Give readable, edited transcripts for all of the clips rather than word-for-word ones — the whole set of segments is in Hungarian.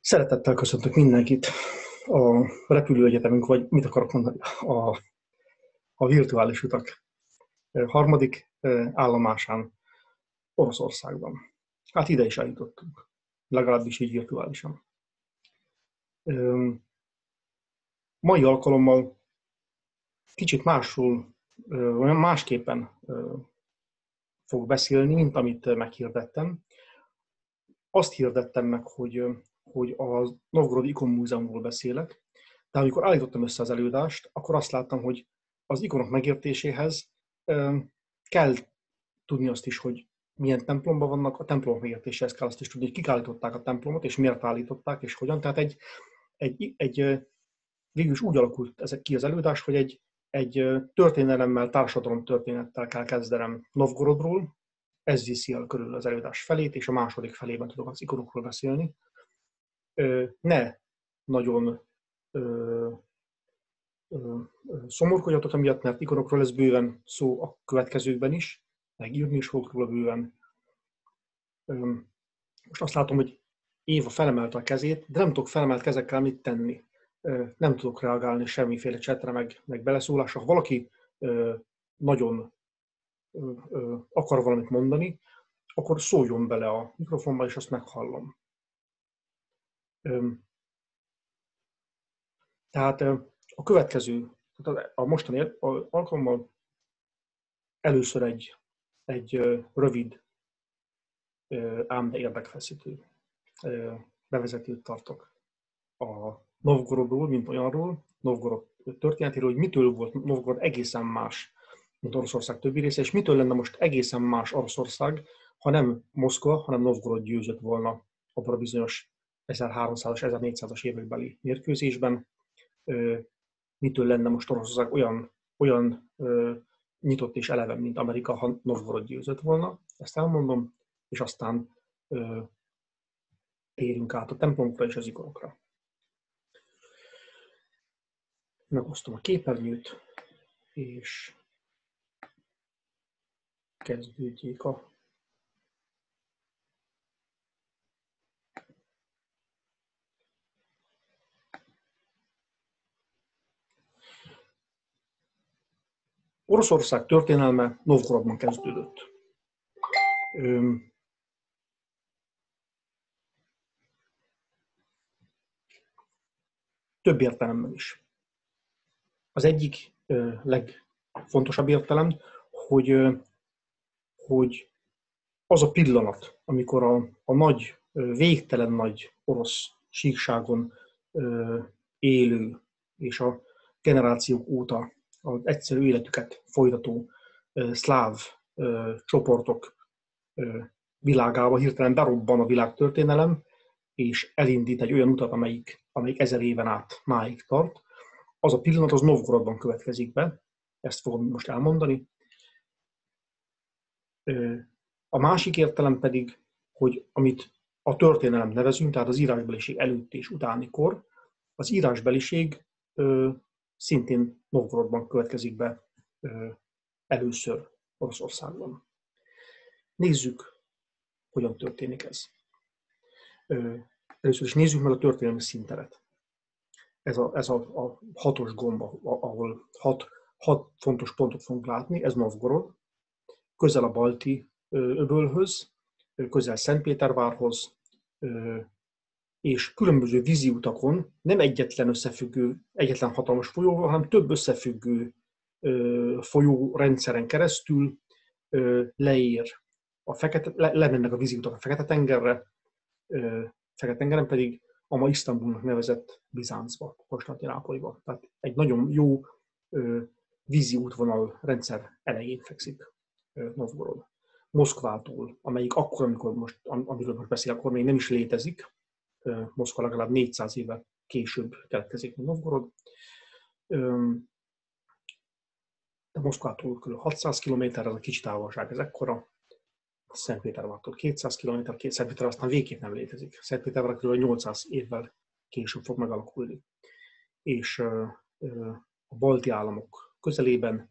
Szeretettel köszöntök mindenkit a repülőegyetemünk, vagy mit akarok mondani, a virtuális utak harmadik állomásán, Oroszországban. Hát ide is eljutottunk, legalábbis így virtuálisan. Mai alkalommal kicsit olyan másképpen fog beszélni, mint amit meghirdettem. Azt hirdettem meg, hogy a Novgorod Ikon Múzeumról beszélek, de amikor állítottam össze az előadást, akkor azt láttam, hogy az ikonok megértéséhez kell tudni azt is, hogy milyen templomban vannak, a templomok megértéséhez kell azt is tudni, hogy kik állították a templomot, és miért állították, és hogyan. Tehát végül is úgy alakult ezek ki az előadás, hogy egy történelemmel, társadalomtörténettel kell kezdenem Novgorodról. Ez viszi el körül az előadás felét, és a második felében tudok az ikonokról beszélni. Ne nagyon szomorkodjatok emiatt, mert ikonokról lesz bőven szó a következőkben is, meg írni is fogok róla bőven. Most azt látom, hogy Éva felemelte a kezét, de nem tudok felemelt kezekkel mit tenni. Nem tudok reagálni semmiféle csetre, meg beleszólásra. Ha valaki nagyon akar valamit mondani, akkor szóljon bele a mikrofonba, és azt meghallom. Tehát a következő, a mostani alkalommal először egy rövid, ám de érdekfeszítő bevezetőt tartok a Novgorodról, mint olyanról, Novgorod történetéről, hogy mitől volt Novgorod egészen más, mint Oroszország többi része, és mitől lenne most egészen más Oroszország, ha nem Moszkva, hanem Novgorod győzött volna abban a bizonyos 1300-as, 1400-as évekbeli mérkőzésben. Mitől lenne most Oroszország olyan nyitott és eleven, mint Amerika, ha Novgorod győzött volna. Ezt elmondom, és aztán térjünk át a templomokra és az ikonokra. Megosztom a képernyőt, és kezdődjék a Oroszország történelme Novgorodban kezdődött. Több értelemben is. Az egyik legfontosabb értelem, hogy az a pillanat, amikor a nagy, végtelen nagy orosz síkságon élő és a generációk óta az egyszerű életüket folytató szláv csoportok világába hirtelen berobban a világtörténelem, és elindít egy olyan utat, amelyik 1000 éven át máig tart. Az a pillanat az Novgorodban következik be, ezt fogom most elmondani. A másik értelem pedig, hogy amit a történelem nevezünk, tehát az írásbeliség előtt és utáni kor, az írásbeliség szintén Novgorodban következik be először Oroszországban. Nézzük, hogyan történik ez. Először is nézzük meg a történelmi színteret. Ez a hatos gomb, ahol hat fontos pontot fogunk látni, ez Novgorod, közel a Balti öbölhöz, közel Szentpétervárhoz, és különböző vízi utakon nem egyetlen hatalmas folyóval, hanem több összefüggő folyórendszeren keresztül lemennek a vízi utak a Fekete-tengerre, Fekete-tengeren pedig a ma Isztambulnak nevezett Bizáncba, Konstantinápolyba. Tehát egy nagyon jó vízi útvonal rendszer elején fekszik Novgorod. Moszkvától, amelyik akkor, amiről most beszélek, akkor még nem is létezik. Moszkva legalább 400 éve később keletkezik, mint Novgorod. De Moszkvától kb. 600 km-re, az a kicsi távolság, ez ekkora. Szentpétervártól 200 km, Szentpétervár aztán végképp nem létezik. Szentpétervár kb. 800 évvel később fog megalakulni. És a balti államok közelében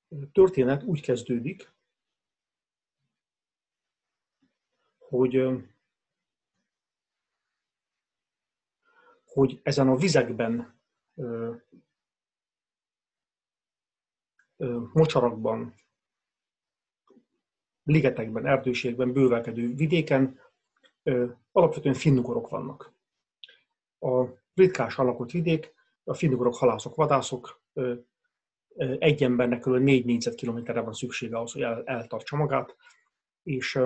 történet úgy kezdődik, hogy ezen a vizekben, mocsarakban, ligetekben, erdőségben, bővelkedő vidéken alapvetően finnugorok vannak. A ritkás alakott vidék, a finnugorok halászok, vadászok, egy embernek kb. 4 négyzetkilométerre van szüksége ahhoz, hogy eltartsa magát, és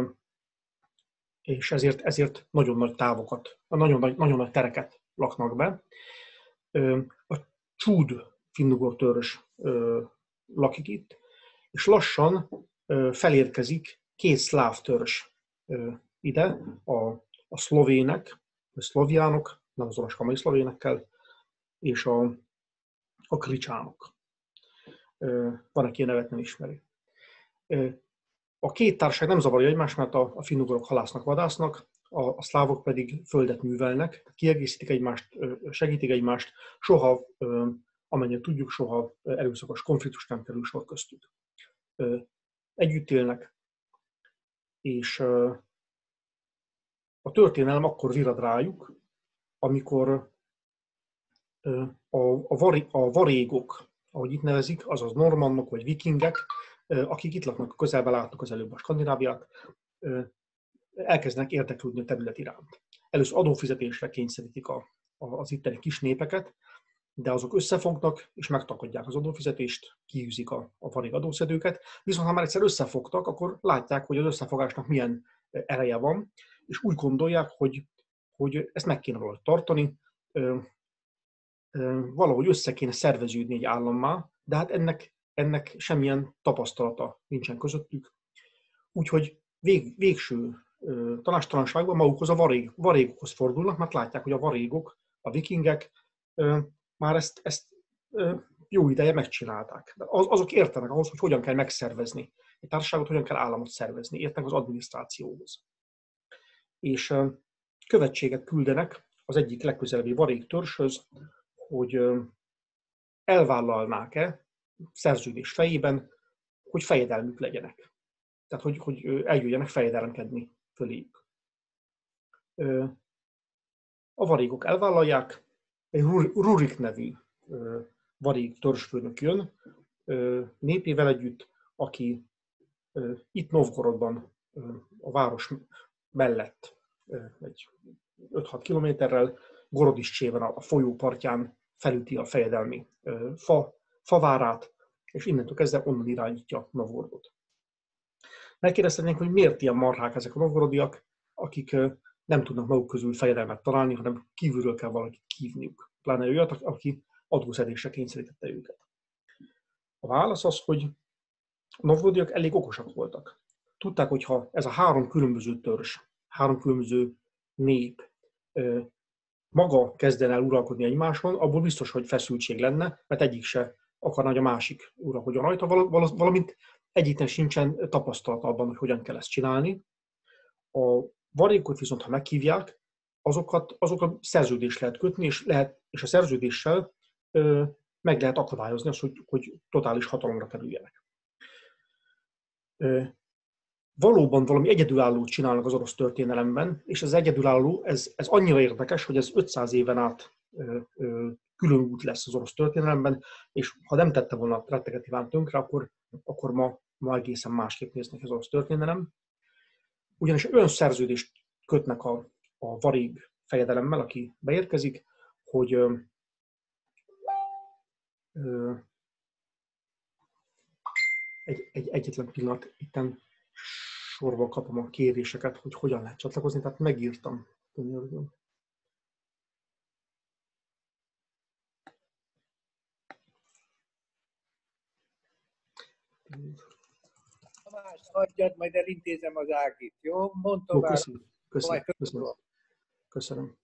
ezért nagyon nagy távokat, nagyon nagy tereket laknak be. A csúd finnugor törzs lakik itt, és lassan felérkezik 2 szláv törzs ide, a szlovének, a szlovjánok, nem azonos kamai szlovénekkel, és a kricsánok. Van, aki nevet nem ismeri. A két társaság nem zavarja egymást, mert a finnugorok halásznak, vadásznak, a szlávok pedig földet művelnek, kiegészítik egymást, segítik egymást, soha, amennyire tudjuk, soha erőszakos konfliktus nem kerül sor köztük. Együtt élnek, és a akkor virrad rájuk, amikor a varégok, ahogy itt nevezik, azaz normannok vagy vikingek, akik itt laknak a közelben, láttuk az előbb a Skandináviát, elkezdenek érdeklődni a terület iránt. Először adófizetésre kényszerítik az itteni kis népeket, de azok összefognak és megtakadják az adófizetést, kiűzik a varég adószedőket, viszont ha már egyszer összefogtak, akkor látják, hogy az összefogásnak milyen ereje van, és úgy gondolják, hogy ezt meg kéne valahogy tartani, valahogy össze kéne szerveződni egy állammá, de hát ennek semmilyen tapasztalata nincsen közöttük. Úgyhogy végső tanástalanságban magukhoz a varégokhoz fordulnak, mert látják, hogy a varégok, a vikingek már ezt jó ideje megcsinálták. Azok értenek ahhoz, hogy hogyan kell megszervezni egy társaságot, hogyan kell államot szervezni, értenek az adminisztrációhoz. És követséget küldenek az egyik legközelebbi varég törzshöz, hogy elvállalnák-e szerződés fejében, hogy fejedelmük legyenek. Tehát, hogy eljöjjenek fejedelemkedni föléjük. A varégok elvállalják, egy Rurik nevű varég törzsfőnök jön népével együtt, aki itt Novgorodban, a város mellett egy 5-6 kilométerrel, Gorodiscséven, a folyó partján felüti a fejedelmi favárát, és innentől kezdve onnan irányítja Novgorodot. Megkérdezhetnénk, hogy miért ilyen marhák ezek a novgorodiak, akik nem tudnak maguk közül fejedelmet találni, hanem kívülről kell valakit hívniuk. Pláne olyat, aki adószedésre kényszerítette őket. A válasz az, hogy a novgorodiak elég okosak voltak. Tudták, hogy ha ez a 3 különböző törzs, 3 különböző nép maga kezdene el uralkodni egymáson, abból biztos, hogy feszültség lenne, mert egyik se akarna, hogy a másik uralkodjon rajta, valamint egyiknek sincsen tapasztalata abban, hogy hogyan kell ezt csinálni. A varégokot viszont, ha meghívják, azokat szerződést lehet kötni, és a szerződéssel meg lehet akadályozni azt, hogy totális hatalomra kerüljenek. Valóban valami egyedülállót csinálnak az orosz történelemben, és ez egyedülálló, ez annyira érdekes, hogy ez 500 éven át külön út lesz az orosz történelemben, és ha nem tette volna a retteget Iván tönkre, akkor ma egészen másképp néznek az orosz történelem. Ugyanis olyan szerződést kötnek a varég fejedelemmel, aki beérkezik, hogy egyetlen pillanat, itten sorban kapom a kéréseket, hogy hogyan lehet csatlakozni, tehát megírtam. Tamás, adjad, majd elintézem az Ágit, jó? Mondd tovább. Köszönöm.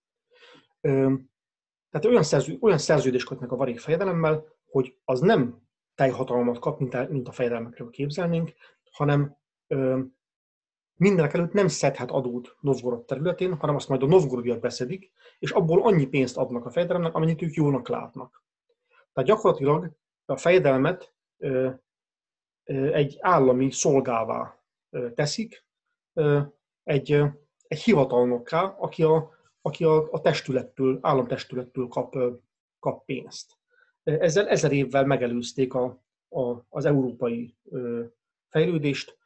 Tehát olyan szerződést kötnek a varég fejedelemmel, hogy az nem teljhatalmat kap, mint a fejedelmekről képzelnénk, hanem mindenekelőtt nem szedhet adót Novgorod területén, hanem azt majd a novgorodiak beszedik, és abból annyi pénzt adnak a fejedelemnek, amennyit ők jónak látnak. Tehát gyakorlatilag a fejedelmet egy állami szolgává teszik, egy hivatalnokká, aki a testülettől, államtestülettől kap pénzt. Ezzel 1000 évvel megelőzték az európai fejlődést.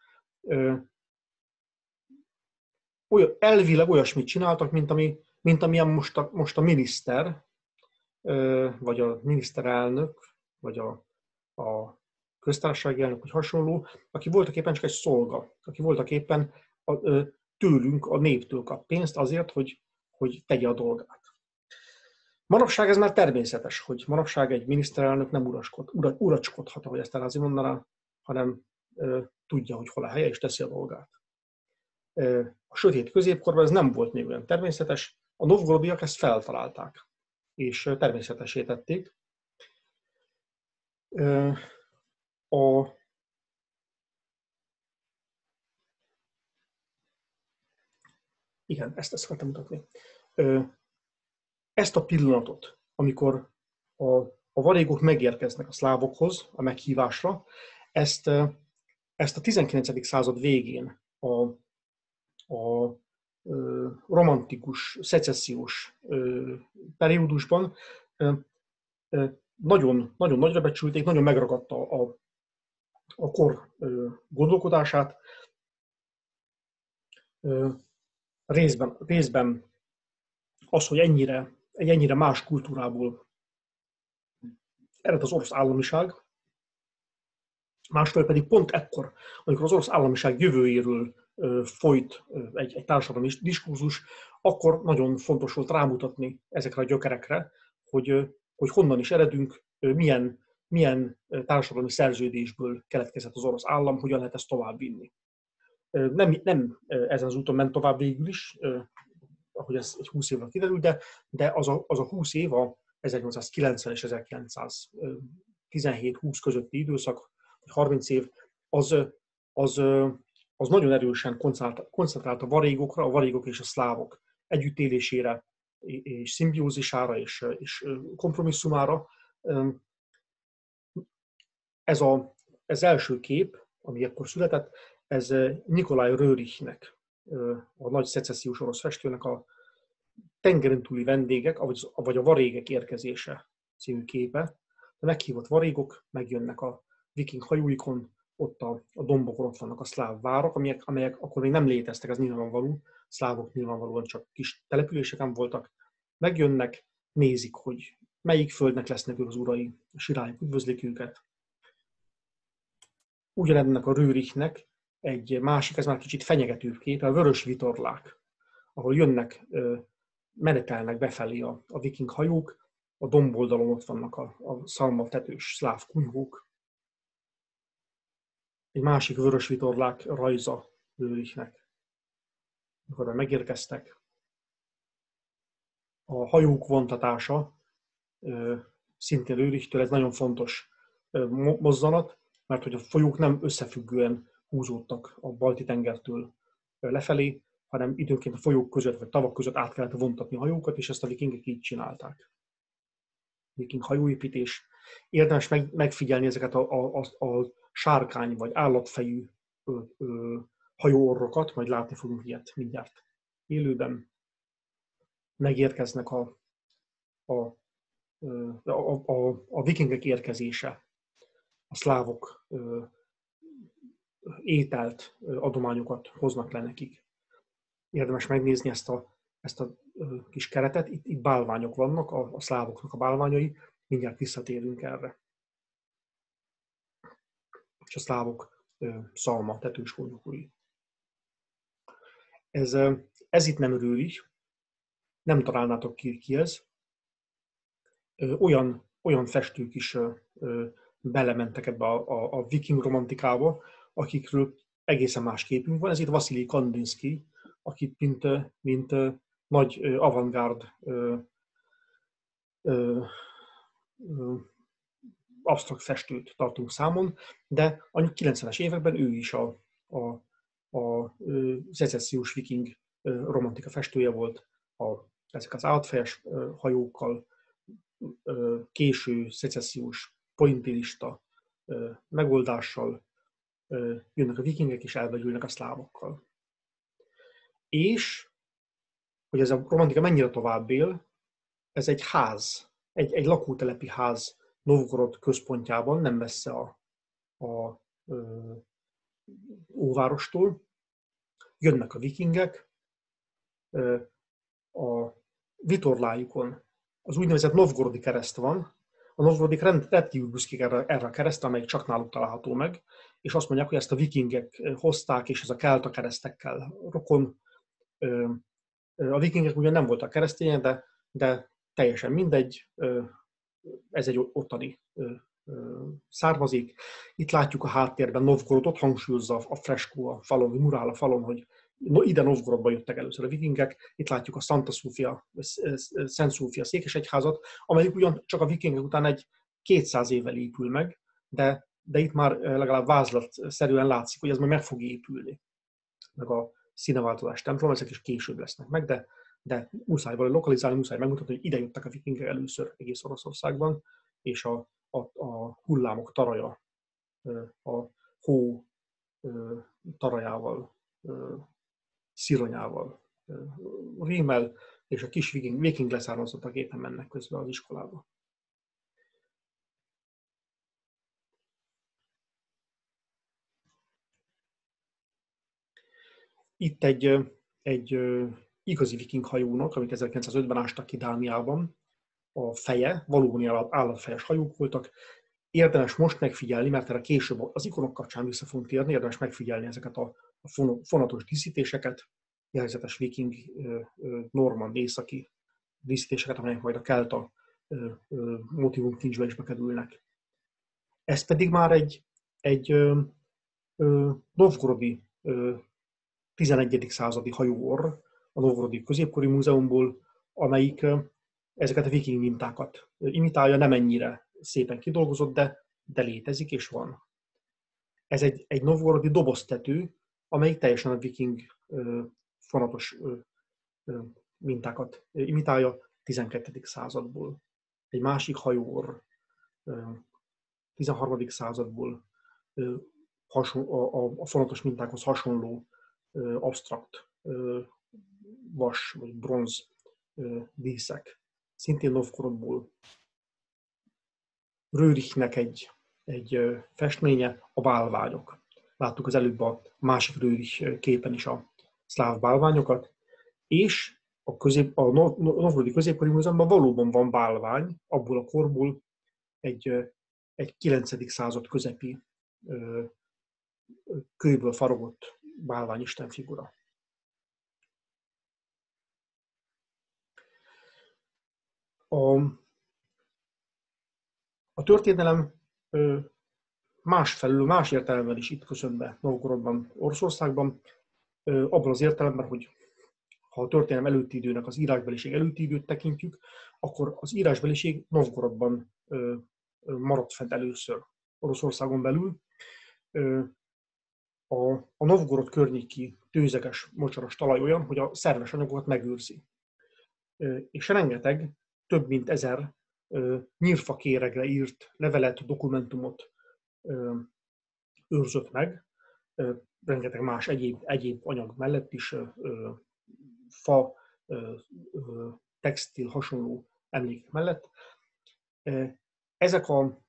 Elvileg olyasmit csináltak, mint amilyen most a miniszter, vagy a miniszterelnök, vagy a köztársasági elnök, vagy hasonló, aki voltak éppen csak egy szolga, aki voltak éppen tőlünk, a néptől kap pénzt azért, hogy tegye a dolgát. Manapság ez már természetes, hogy manapság egy miniszterelnök nem uracskodhat, ahogy ezt Erázi mondaná, hanem tudja, hogy hol a helye, és teszi a dolgát. A sötét középkorban ez nem volt még olyan természetes, a novgorodiak ezt feltalálták, és természetessé tették. Igen, ezt szeretném mutatni. Ezt a pillanatot, amikor a varégok megérkeznek a szlávokhoz a meghívásra, ezt a 19. század végén a romantikus, szecessziós periódusban nagyon, nagyon nagyra becsülték, nagyon megragadta a kor gondolkodását. Részben az, hogy egy ennyire más kultúrából ered az orosz államiság, másfelől pedig pont ekkor, amikor az orosz államiság jövőjéről folyt egy társadalmi diskurzus, akkor nagyon fontos volt rámutatni ezekre a gyökerekre, hogy honnan is eredünk, milyen társadalmi szerződésből keletkezett az orosz állam, hogyan lehet ezt továbbvinni. Nem ezen az úton ment tovább végül is, ahogy ez egy 20 évvel kiderült, de az a 20 év, a 1890 és 1917-20 közötti időszak, vagy 30 év, az nagyon erősen koncentrált a varégok és a szlávok együttélésére, és szimbiózisára, és kompromisszumára. Ez első kép, ami ekkor született, ez Nikolaj Röhrichnek, a nagy szecessziós orosz festőnek a Tengeren túli vendégek, vagy a varégek érkezése című képe. A meghívott varégok megjönnek a viking hajóikon, ott a dombokon ott vannak a szláv várak, amelyek akkor még nem léteztek, ez nyilvánvaló. Szlávok nyilvánvalóan csak kis településeken voltak. Megjönnek, nézik, hogy melyik földnek lesznek ők az urai, a sirályok üdvözlik őket. Ugyanennek a Röhrichnek egy másik, ez már kicsit fenyegetőbb kép, a vörös vitorlák, ahol jönnek, menetelnek befelé a viking hajók, a domboldalon ott vannak a szalmatetős szláv kunyhók. Egy másik vörös vitorlák rajza Röhrichnek, amikor megérkeztek. A hajók vontatása szintén Röhrichtől, ez nagyon fontos mozzanat, mert hogy a folyók nem összefüggően húzódtak a Balti-tengertől lefelé, hanem időnként a folyók között vagy tavak között át kellett vontatni a hajókat, és ezt a vikingek így csinálták. Viking hajóépítés. Érdemes megfigyelni ezeket a sárkány vagy állatfejű hajóorrokat, majd látni fogunk ilyet mindjárt élőben. Megérkeznek a vikingek érkezése, a szlávok ételt, adományokat hoznak le nekik. Érdemes megnézni ezt a kis keretet, itt bálványok vannak, a szlávoknak a bálványai, mindjárt visszatérünk erre. És a szlávok szalma, tetős kunyhói. Ez itt nem Röhrich, nem találnátok ki ez. Olyan festők is belementek ebbe a viking romantikába, akikről egészen más képünk van. Ez itt Vasilij Kandinsky, akit mint nagy avantgárd absztrakt festőt tartunk számon, de a 90-es években ő is a szecessziós viking romantika festője volt, ezek az állatfejes hajókkal, késő szecessziós pointillista megoldással, jönnek a vikingek és elvegyülnek a szlávokkal. És, hogy ez a romantika mennyire tovább él, ez egy ház, egy lakótelepi ház Novgorod központjában, nem messze a óvárostól. Jönnek a vikingek, a vitorlájukon az úgynevezett novgorodi kereszt van. A novgorodik rendkívül büszkék erre a keresztre, amelyik csak náluk található meg, és azt mondják, hogy ezt a vikingek hozták, és ez a kelta keresztekkel rokon. A vikingek ugyan nem voltak keresztények, de teljesen mindegy, ez egy ottani származék. Itt látjuk a háttérben Novgorodot, hangsúlyozza a freskó a falon, vagy murál a falon, hogy ide Novgorodba jöttek először a vikingek. Itt látjuk a Szent Szófia székesegyházat, amelyik ugyan csak a vikingek után egy 200 évvel épül meg, de itt már legalább vázlatszerűen látszik, hogy ez majd meg fog épülni. Meg a színeváltozás templom, ezek is később lesznek meg, de muszáj valahogy lokalizálni, muszáj megmutatni, hogy ide jöttek a vikingek először egész Oroszországban, és a hullámok taraja, a hó tarajával, szironyával rímel, és a kis viking leszármazottak éppen mennek közben az iskolába. Itt egy igazi viking hajónak, amit 1905-ben ástak ki Dániában, a feje, valóban állatfejes hajók voltak. Érdemes most megfigyelni, mert erre később az ikonok kapcsán vissza fogunk térni, érdemes megfigyelni ezeket a fonatos díszítéseket, jellegzetes viking, normand, északi díszítéseket, amelyek majd a kelta motivum kincsbe is bekerülnek. Ez pedig már egy novgorodi 11. századi hajóorr a Novgorodi Középkori Múzeumból, amelyik ezeket a viking mintákat imitálja, nem ennyire szépen kidolgozott, de létezik és van. Ez egy novgorodi doboztető, amelyik teljesen a viking fonatos mintákat imitálja 12. századból. Egy másik hajóorr 13. századból a fonatos mintákhoz hasonló absztrakt vas vagy bronz díszek. Szintén Novgorodból. Rőrichnek egy festménye, a bálványok. Láttuk az előbb a másik Rőrich képen is a szláv bálványokat, és a Novgorodi Középkori Múzeumban valóban van bálvány, abból a korból egy 9. század közepi kőből faragott bálványisten figura. A történelem másfelől, más értelemben is itt köszön be Novgorodban, Oroszországban, abban az értelemben, hogy ha a történelem előtti időnek az írásbeliség előtti időt tekintjük, akkor az írásbeliség Novgorodban maradt fent először Oroszországon belül. A Novgorod környéki tőzeges, mocsaras talaj olyan, hogy a szerves anyagokat megőrzi. És rengeteg, több mint 1000 nyírfakéregre írt levelet, dokumentumot őrzött meg, rengeteg más egyéb anyag mellett is, fa, textil, hasonló emlékek mellett. Ezek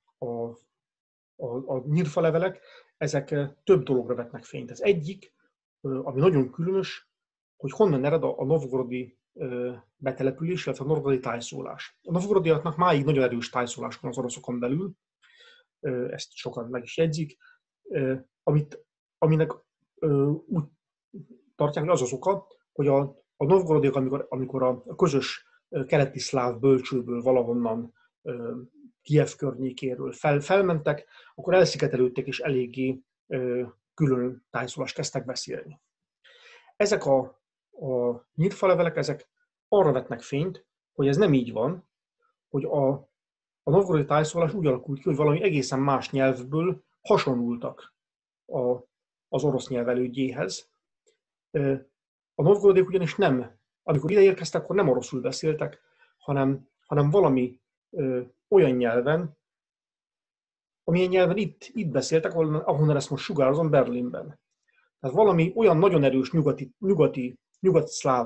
a nyírfalevelek, ezek több dologra vetnek fényt. Az egyik, ami nagyon különös, hogy honnan ered a novgorodi betelepülés, illetve a novgorodi tájszólás. A novgorodiaknak máig nagyon erős tájszólás van az oroszokon belül, ezt sokan meg is jegyzik, aminek úgy tartják, hogy az az oka, hogy a novgorodiak, amikor a közös keleti szláv bölcsőből valahonnan Kijev környékéről felmentek, akkor elszigetelődtek és eléggé külön tájszólást kezdtek beszélni. Ezek a nyírfalevelek, ezek arra vetnek fényt, hogy ez nem így van, hogy a novgorodi tájszólás úgy alakult ki, hogy valami egészen más nyelvből hasonlultak az orosz nyelv elődjéhez. A novgorodiak ugyanis nem, amikor ide érkeztek, akkor nem oroszul beszéltek, hanem valami olyan nyelven, amilyen nyelven itt beszéltek, ahonnan ezt most sugározom, Berlinben. Tehát valami olyan nagyon erős nyugat-szláv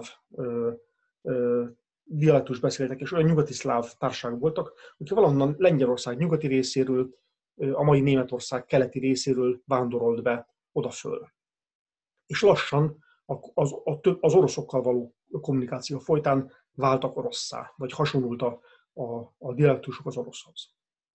dialektus beszéltek, és olyan nyugati szláv társaságok voltak, hogyha valahonnan Lengyelország nyugati részéről, a mai Németország keleti részéről vándorolt be oda föl. És lassan az oroszokkal való kommunikáció folytán váltak orosszá, vagy hasonlult a dialektusok az oroszhoz.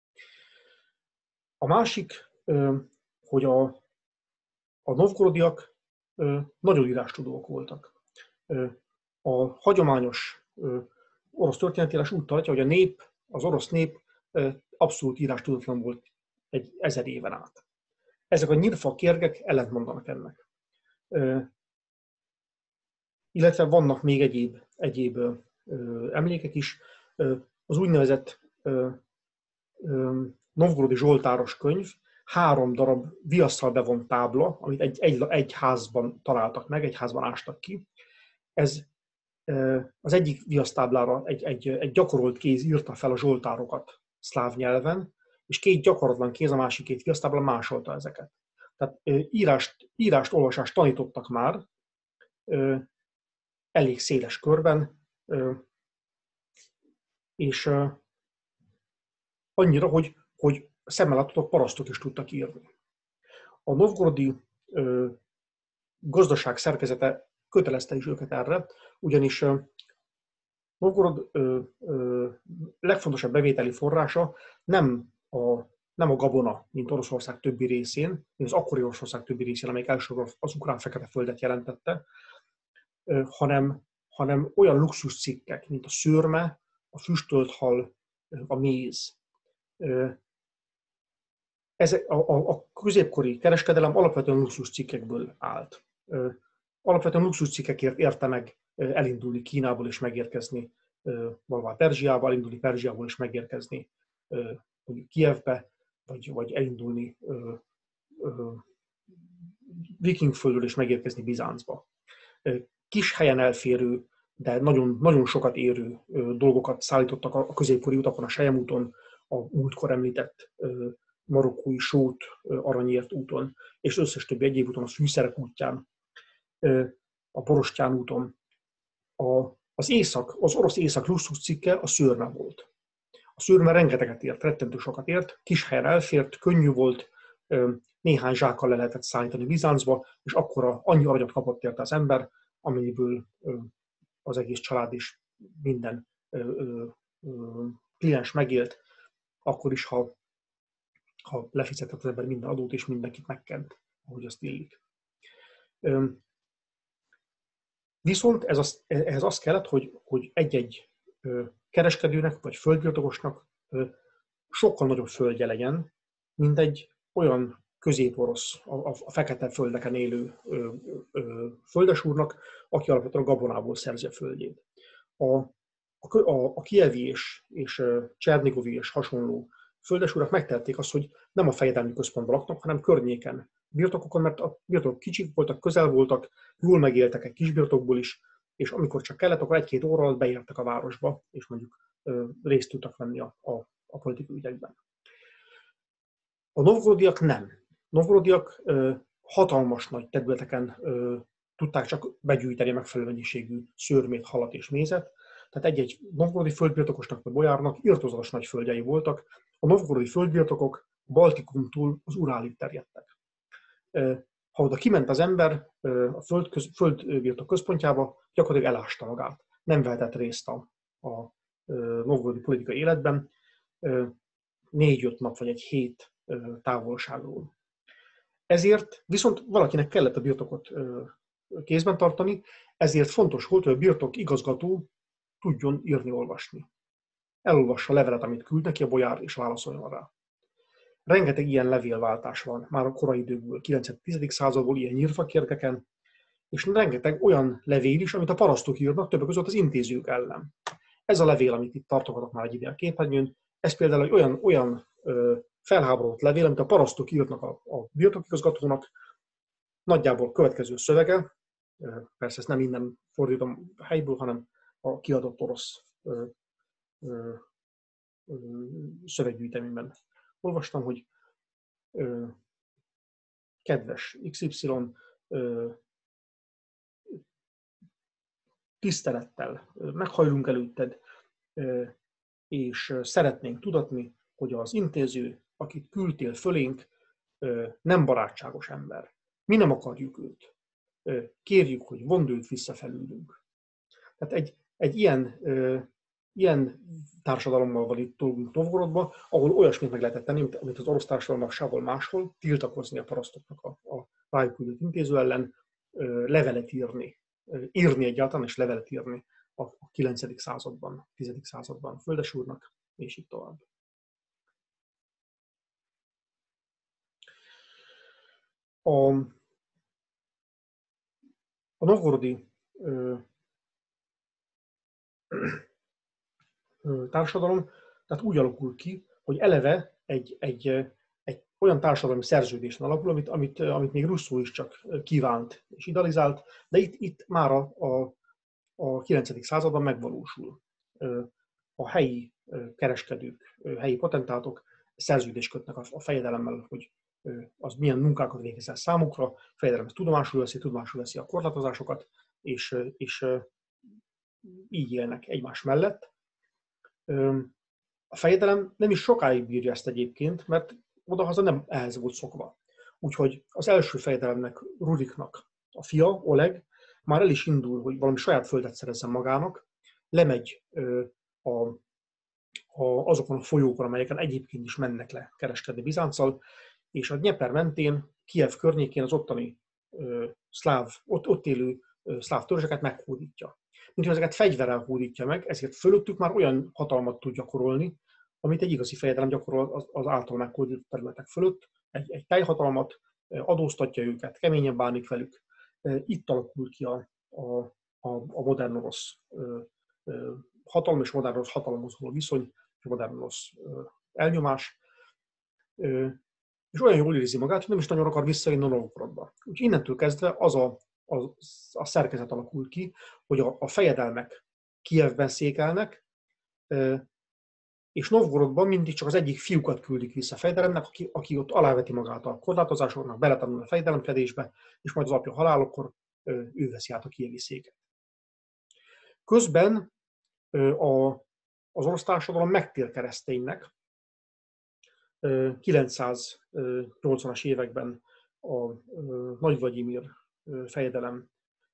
A másik, hogy a novgorodiak nagyon írástudók voltak. A hagyományos orosz történetírás úgy tartja, hogy az orosz nép abszolút írástudatlan volt egy 1000 éven át. Ezek a nyírfa kérgek ellentmondanak ennek. Illetve vannak még egyéb emlékek is. Az úgynevezett novgorodi zsoltáros könyv, 3 darab viasszal bevont tábla, amit egy házban találtak meg, egy házban ástak ki. Ez az egyik viasztáblára egy gyakorolt kéz írta fel a zsoltárokat szláv nyelven, és 2 gyakorlatlan kéz a másik 2 viasztábla másolta ezeket. Tehát írást, olvasást tanítottak már elég széles körben, és annyira, hogy szemmel láthatók parasztok is tudtak írni. A novgorodi gazdaság szerkezete kötelezte is őket erre, ugyanis Novgorod legfontosabb bevételi forrása nem a gabona, mint Oroszország többi részén, mint az akkori Oroszország többi részén, amelyik elsősorban az ukrán Fekete-földet jelentette, hanem olyan luxuscikkek, mint a szőrme, a füstölt hal, a méz. A középkori kereskedelem alapvetően luxuscikkekből állt. Alapvetően luxuscikkekért érte meg elindulni Kínából és megérkezni valahová Perzsiába, elindulni Perzsiából és megérkezni Kijevbe, vagy elindulni Vikingföldről és megérkezni Bizáncba. Kis helyen elférő, de nagyon, nagyon sokat érő dolgokat szállítottak a középkori utakon, a Sejem úton, a múltkor említett marokkói sót aranyért úton, és összes többi egyéb úton, a fűszerek útján, a Borostyán úton. Az orosz észak luxuscikke a szőrme volt. A szőrme rengeteget ért, rettentő sokat ért, kis helyen elfért, könnyű volt, néhány zsákkal le lehetett szállítani Bizáncba, és akkora annyi aranyat kapott érte az ember, amennyiből az egész család is minden kliens megélt, akkor is, ha lefizetett az ember minden adót, és mindenkit megkent, ahogy azt illik. Viszont ehhez az kellett, hogy egy-egy kereskedőnek vagy földbirtokosnak sokkal nagyobb földje legyen, mint egy olyan közép-orosz, a fekete földeken élő földesúrnak, aki alapvetően a gabonából szerzi a földjét. A kijevi és csernigovi és hasonló földesúrak megtették azt, hogy nem a fejedelmi központban laknak, hanem környéken birtokokon, mert a birtokok kicsik voltak, közel voltak, jól megéltek egy kis birtokból is, és amikor csak kellett, akkor 1-2 óra alatt beértek a városba, és mondjuk részt tudtak venni a politikai ügyekben. A novgorodiak nem. Novgorodiak hatalmas nagy területeken tudták csak begyűjteni megfelelő mennyiségű szőrmét, halat és mézet. Tehát egy-egy novgorodi földbirtokosnak vagy bolyárnak irtózatos nagy földjei voltak. A novgorodi földbirtokok Baltikumtól az Urálig terjedtek. Ha oda kiment az ember a földbirtok központjába, gyakorlatilag elásta magát. Nem vehetett részt a novgorodi politikai életben 4-5 nap vagy egy hét távolságról. Ezért viszont valakinek kellett a birtokot kézben tartani, ezért fontos volt, hogy a birtok igazgató tudjon írni-olvasni. Elolvassa a levelet, amit küld neki a bolyár, és válaszoljon rá. Rengeteg ilyen levélváltás van már a korai időkből, 9.-10. századból ilyen nyírfakérgeken, és rengeteg olyan levél is, amit a parasztok írnak, többek között az intézők ellen. Ez a levél, amit itt tartogatok már egy ide a képernyőn, ez például egy olyan felháborodott levél, amit a parasztok írnak a birtokigazgatónak, nagyjából következő szövege, persze ezt nem innen fordítom a helyből, hanem a kiadott orosz szöveggyűjteményben olvastam, hogy kedves XY, tisztelettel meghajlunk előtted, és szeretnénk tudatni, hogy az intéző, akit küldtél fölénk, nem barátságos ember. Mi nem akarjuk őt. Kérjük, hogy vond őt vissza felülünk. Tehát egy ilyen társadalommal van itt dolgunk Novgorodban, ahol olyasmit meg lehetett tenni, amit az orosz társadalomnak sehol máshol, tiltakozni a parasztoknak a rájuk küldött intéző ellen, levelet írni egyáltalán, és levelet írni a 9. században, 10. században földesúrnak, és így tovább. A novgorodi társadalom tehát úgy alakul ki, hogy eleve egy olyan társadalmi szerződésen alapul, amit még Rousseau is csak kívánt és idealizált, de itt már a 9. században megvalósul. A helyi kereskedők, helyi potentátok szerződést kötnek a fejedelemmel, hogy az milyen munkákat végez el számukra, a fejedelem tudomásul veszi a korlátozásokat, és így élnek egymás mellett. A fejedelem nem is sokáig bírja ezt egyébként, mert odahaza nem ehhez volt szokva. Úgyhogy az első fejedelemnek, Ruriknak a fia, Oleg, már el is indul, hogy valami saját földet szerezzen magának, lemegy azokon a folyókon, amelyeken egyébként is mennek le kereskedni Bizánccal, és a Dnyeper mentén, Kijev környékén az ottani ott élő szláv törzseket meghódítja. Mint hogy ezeket fegyverrel hódítja meg, ezért fölöttük már olyan hatalmat tud gyakorolni, amit egy igazi fejedelem gyakorol az által meghódított területek fölött, egy teljhatalmat, adóztatja őket, keményen bánik velük. Itt alakul ki a modern orosz hatalom és modern orosz hatalomhoz való viszony, és modern orosz elnyomás. És olyan jól érzi magát, hogy nem is nagyon akar visszajönni a Novgorodba. Úgyhogy innentől kezdve az a szerkezet alakul ki, hogy a fejedelmek Kijevben székelnek, és Novgorodban mindig csak az egyik fiúkat küldik vissza a fejedelemnek, aki ott aláveti magát a korlátozásoknak, beletanul a fejedelemkedésbe, és majd az apja halálokor ő veszi át a kijevi széket. Közben az orosz társadalom megtér kereszténynek. 980-as években a Nagy Vlagyimir fejedelem,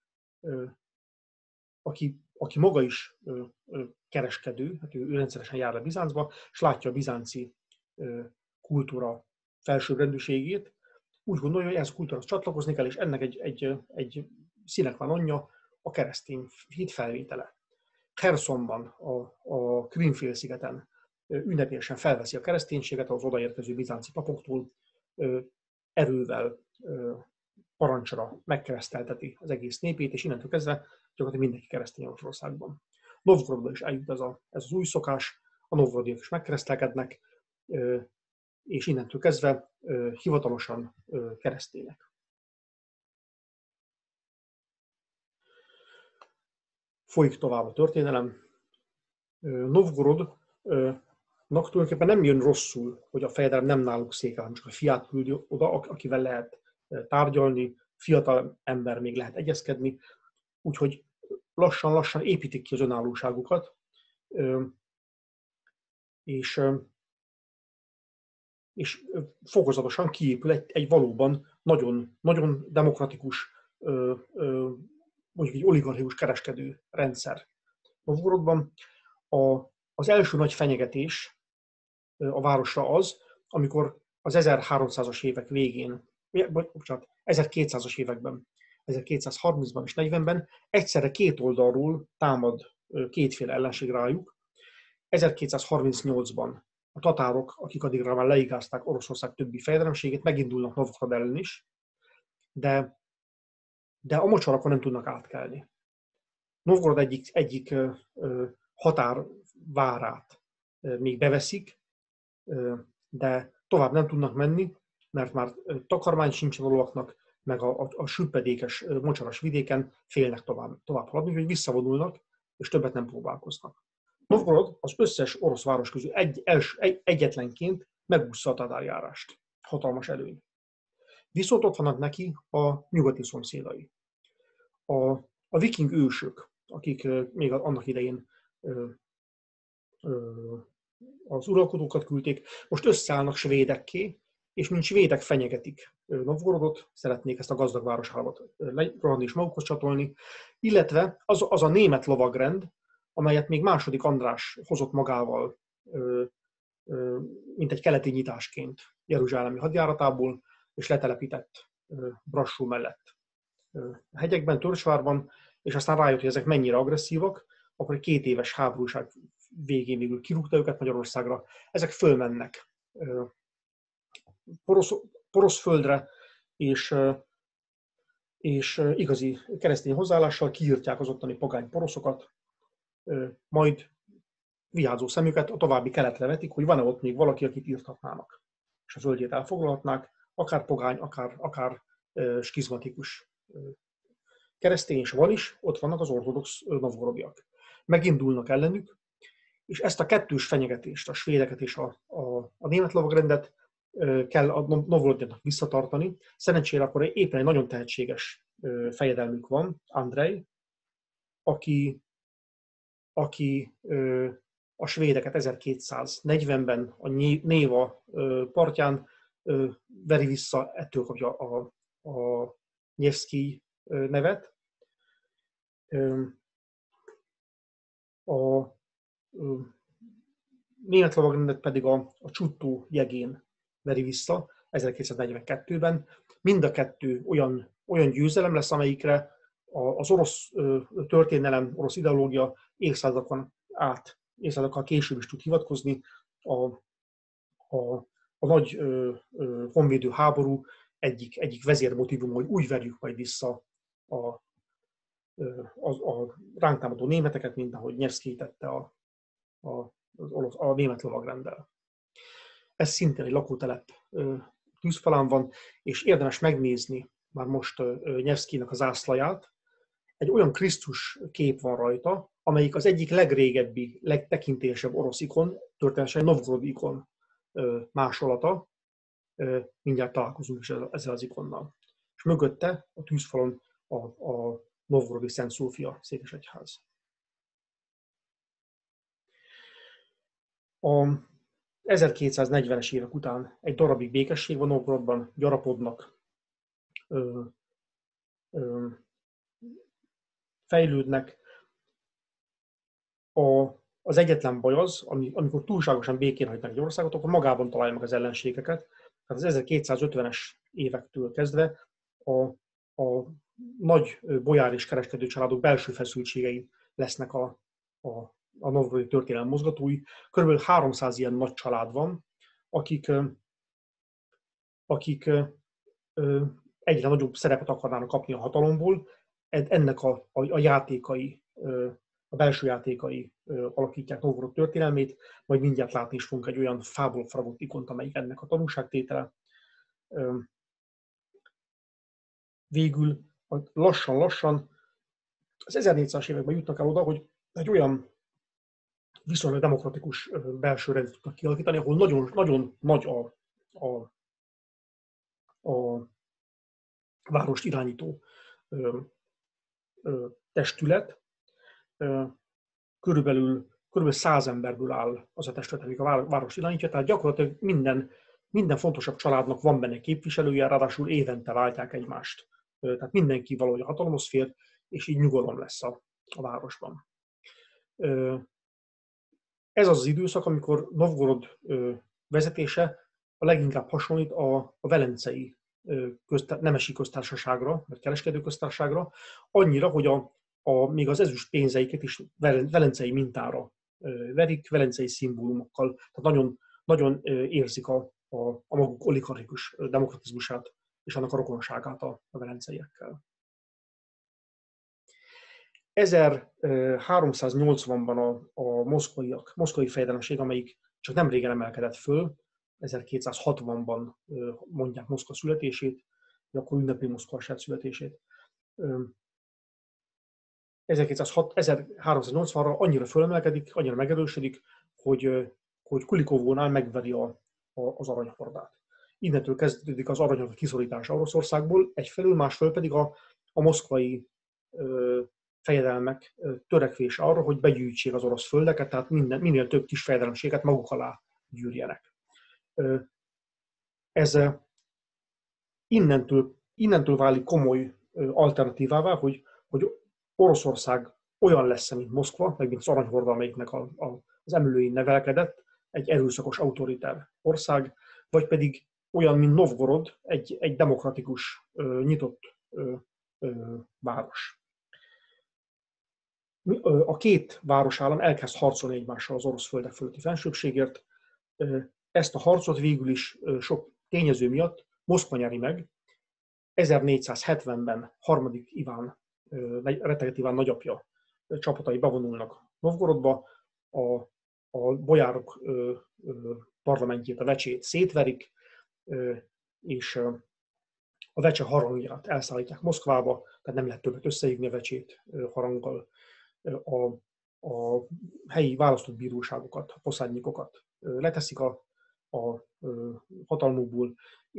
aki maga is kereskedő, hát ő rendszeresen jár le Bizáncba, és látja a bizánci kultúra felsőbbrendűségét, úgy gondolja, hogy ehhez a kultúrához csatlakozni kell, és ennek egy sine qua nonja a keresztény hit felvétele. Kherszonban, a Krím-félszigeten ünnepélyesen felveszi a kereszténységet az odaérkező bizánci papoktól, erővel, parancsra megkeresztelteti az egész népét, és innentől kezdve gyakorlatilag mindenki keresztény Oroszországban. Novgorodban is eljut ez az új szokás, a novgorodiak is megkeresztelkednek, és innentől kezdve hivatalosan keresztények. Folyik tovább a történelem. Novgorodnak tulajdonképpen nem jön rosszul, hogy a fejedelem nem náluk székel, hanem csak a fiát küldi oda, akivel lehet tárgyalni, fiatal ember még lehet egyezkedni, úgyhogy lassan-lassan építik ki az önállóságukat, és fokozatosan kiépül egy valóban nagyon, nagyon demokratikus, mondjuk egy oligarchikus kereskedő rendszer. Novgorodban az első nagy fenyegetés a városra az, amikor az 1300-as évek végén, 1200-as években, 1230-ban és 40-ben egyszerre két oldalról támad kétféle ellenség rájuk. 1238-ban a tatárok, akik addigra már leigázták Oroszország többi fejedelemségét, megindulnak Novgorod ellen is, de a mocsarakon nem tudnak átkelni. Novgorod egyik határvárát még beveszik, de tovább nem tudnak menni, mert már takarmány sincs valóaknak, meg a süllyedékes, mocsaras vidéken félnek tovább haladni, hogy visszavonulnak, és többet nem próbálkoznak. Novgorod az összes orosz város közül egyetlenként megúszta a tatárjárást. hatalmas előny. Viszont ott vannak neki a nyugati szomszédai. A viking ősök, akik még annak idején az uralkodókat küldték, most összeállnak svédekké, és mint svédek fenyegetik Novgorodot, szeretnék ezt a gazdag városállamot lerohanni és magukhoz csatolni, illetve az a német lovagrend, amelyet még II. András hozott magával, mint egy keleti nyitásként jeruzsálemi hadjáratából, és letelepített Brassó mellett a hegyekben, Törzsvárban, és aztán rájött, hogy ezek mennyire agresszívak, akkor egy 2 éves háborúság végén végül kirúgta őket Magyarországra. Ezek fölmennek porosz földre, és igazi keresztény hozzáállással kiírtják az ottani pogány poroszokat, majd vigyázó szemüket a további keletre vetik, hogy van-e ott még valaki, akit írthatnának, és a földjét elfoglalhatnák, akár pogány, akár skizmatikus keresztény, és van is, ott vannak az ortodox novgorodiak. Megindulnak ellenük, és ezt a kettős fenyegetést, a svédeket és a német lovagrendet kell a novgorodiaknak visszatartani. Szerencsére akkor éppen egy nagyon tehetséges fejedelmük van, Andrej, aki a svédeket 1240-ben a Néva partján veri vissza, ettől kapja a Nyevszkij nevet. A német lovagrendet pedig a Csuttó jegén veri vissza 1242-ben. Mind a kettő olyan győzelem lesz, amelyikre az orosz történelem, orosz ideológia évszázadokkal később is tud hivatkozni. A nagy honvédő háború egyik vezérmotívum, hogy úgy verjük majd vissza a ránk támadó németeket, mint ahogy Nyevszkij tette a német lovagrenddel. Ez szintén egy lakótelep tűzfalán van, és érdemes megnézni már most Nyevszkijnak a zászlaját. Egy olyan Krisztus kép van rajta, amelyik az egyik legrégebbi, legtekintélyesebb orosz ikon, történetesen Novgorod ikon másolata. Mindjárt találkozunk is ezzel az ikonnal. És mögötte a tűzfalon a novgorodi Szent Szófia székesegyház. A 1240-es évek után egy darabig békesség van Novgorodban, gyarapodnak, fejlődnek. Az egyetlen baj az, amikor túlságosan békén hagynak egy országot, akkor magában találja meg az ellenségeket. Tehát az 1250-es évektől kezdve a nagy bojár és kereskedő családok belső feszültségei lesznek a novgorodi történelem mozgatói. Körülbelül 300 ilyen nagy család van, akik egyre nagyobb szerepet akarnának kapni a hatalomból. Ennek a játékai, a belső játékai alakítják Novgorod történelmét, majd mindjárt látni is fogunk egy olyan fából faragott ikont, amelyik ennek a tanúságtétele. Végül lassan az 1400-as években jutnak el oda, hogy egy olyan viszonylag demokratikus belső rendet tudnak kialakítani, ahol nagyon nagy a várost irányító testület. Körülbelül 100 emberből áll az a testület, amik a várost irányítja, tehát gyakorlatilag minden fontosabb családnak van benne képviselője, ráadásul évente váltják egymást. Tehát mindenki valahogy a hatalomhoz fér, és így nyugalom lesz a városban. Ez az időszak, amikor Novgorod vezetése a leginkább hasonlít a velencei nemesi köztársaságra, vagy kereskedő köztársaságra, annyira, hogy még az ezüst pénzeiket is velencei mintára verik, velencei szimbólumokkal. Tehát nagyon, nagyon érzik a maguk oligarchikus demokratizmusát és annak a rokonságát a velenceiekkel. 1380-ban a moszkvai fejedelemség, amelyik csak nem régen emelkedett föl, 1260-ban mondják Moszkva születését, vagy akkor ünnepli Moszkva saját születését. 1380-ra annyira fölemelkedik, annyira megerősödik, hogy Kulikovónál megveri az aranyhordát. innentől kezdődik az aranyag kiszorítása Oroszországból, egyfelől, másfelől pedig a moszkvai fejedelmek törekvése arra, hogy begyűjtsék az orosz földeket, tehát minél több kis fejedelemséget maguk alá gyűrjenek. Ez innentől válik komoly alternatívává, hogy Oroszország olyan lesz, mint Moszkva, meg mint az Aranyhorda, amelyiknek az emlőin nevelkedett, egy erőszakos, autoriter ország, vagy pedig olyan, mint Novgorod, egy demokratikus, nyitott város. A két városállam elkezd harcolni egymással az orosz földek fölötti fensőbbségért. Ezt a harcot végül is sok tényező miatt Moszkva nyeri meg. 1470-ben harmadik Iván, retteget Iván nagyapja csapatai bevonulnak Novgorodba, a bojárok parlamentjét, a vecsét szétverik, és a vecse harangját elszállítják Moszkvába, tehát nem lehet többet összehívni a vecsét haranggal. A helyi választott bíróságokat, a poszádnyikokat leteszik a hatalmukból,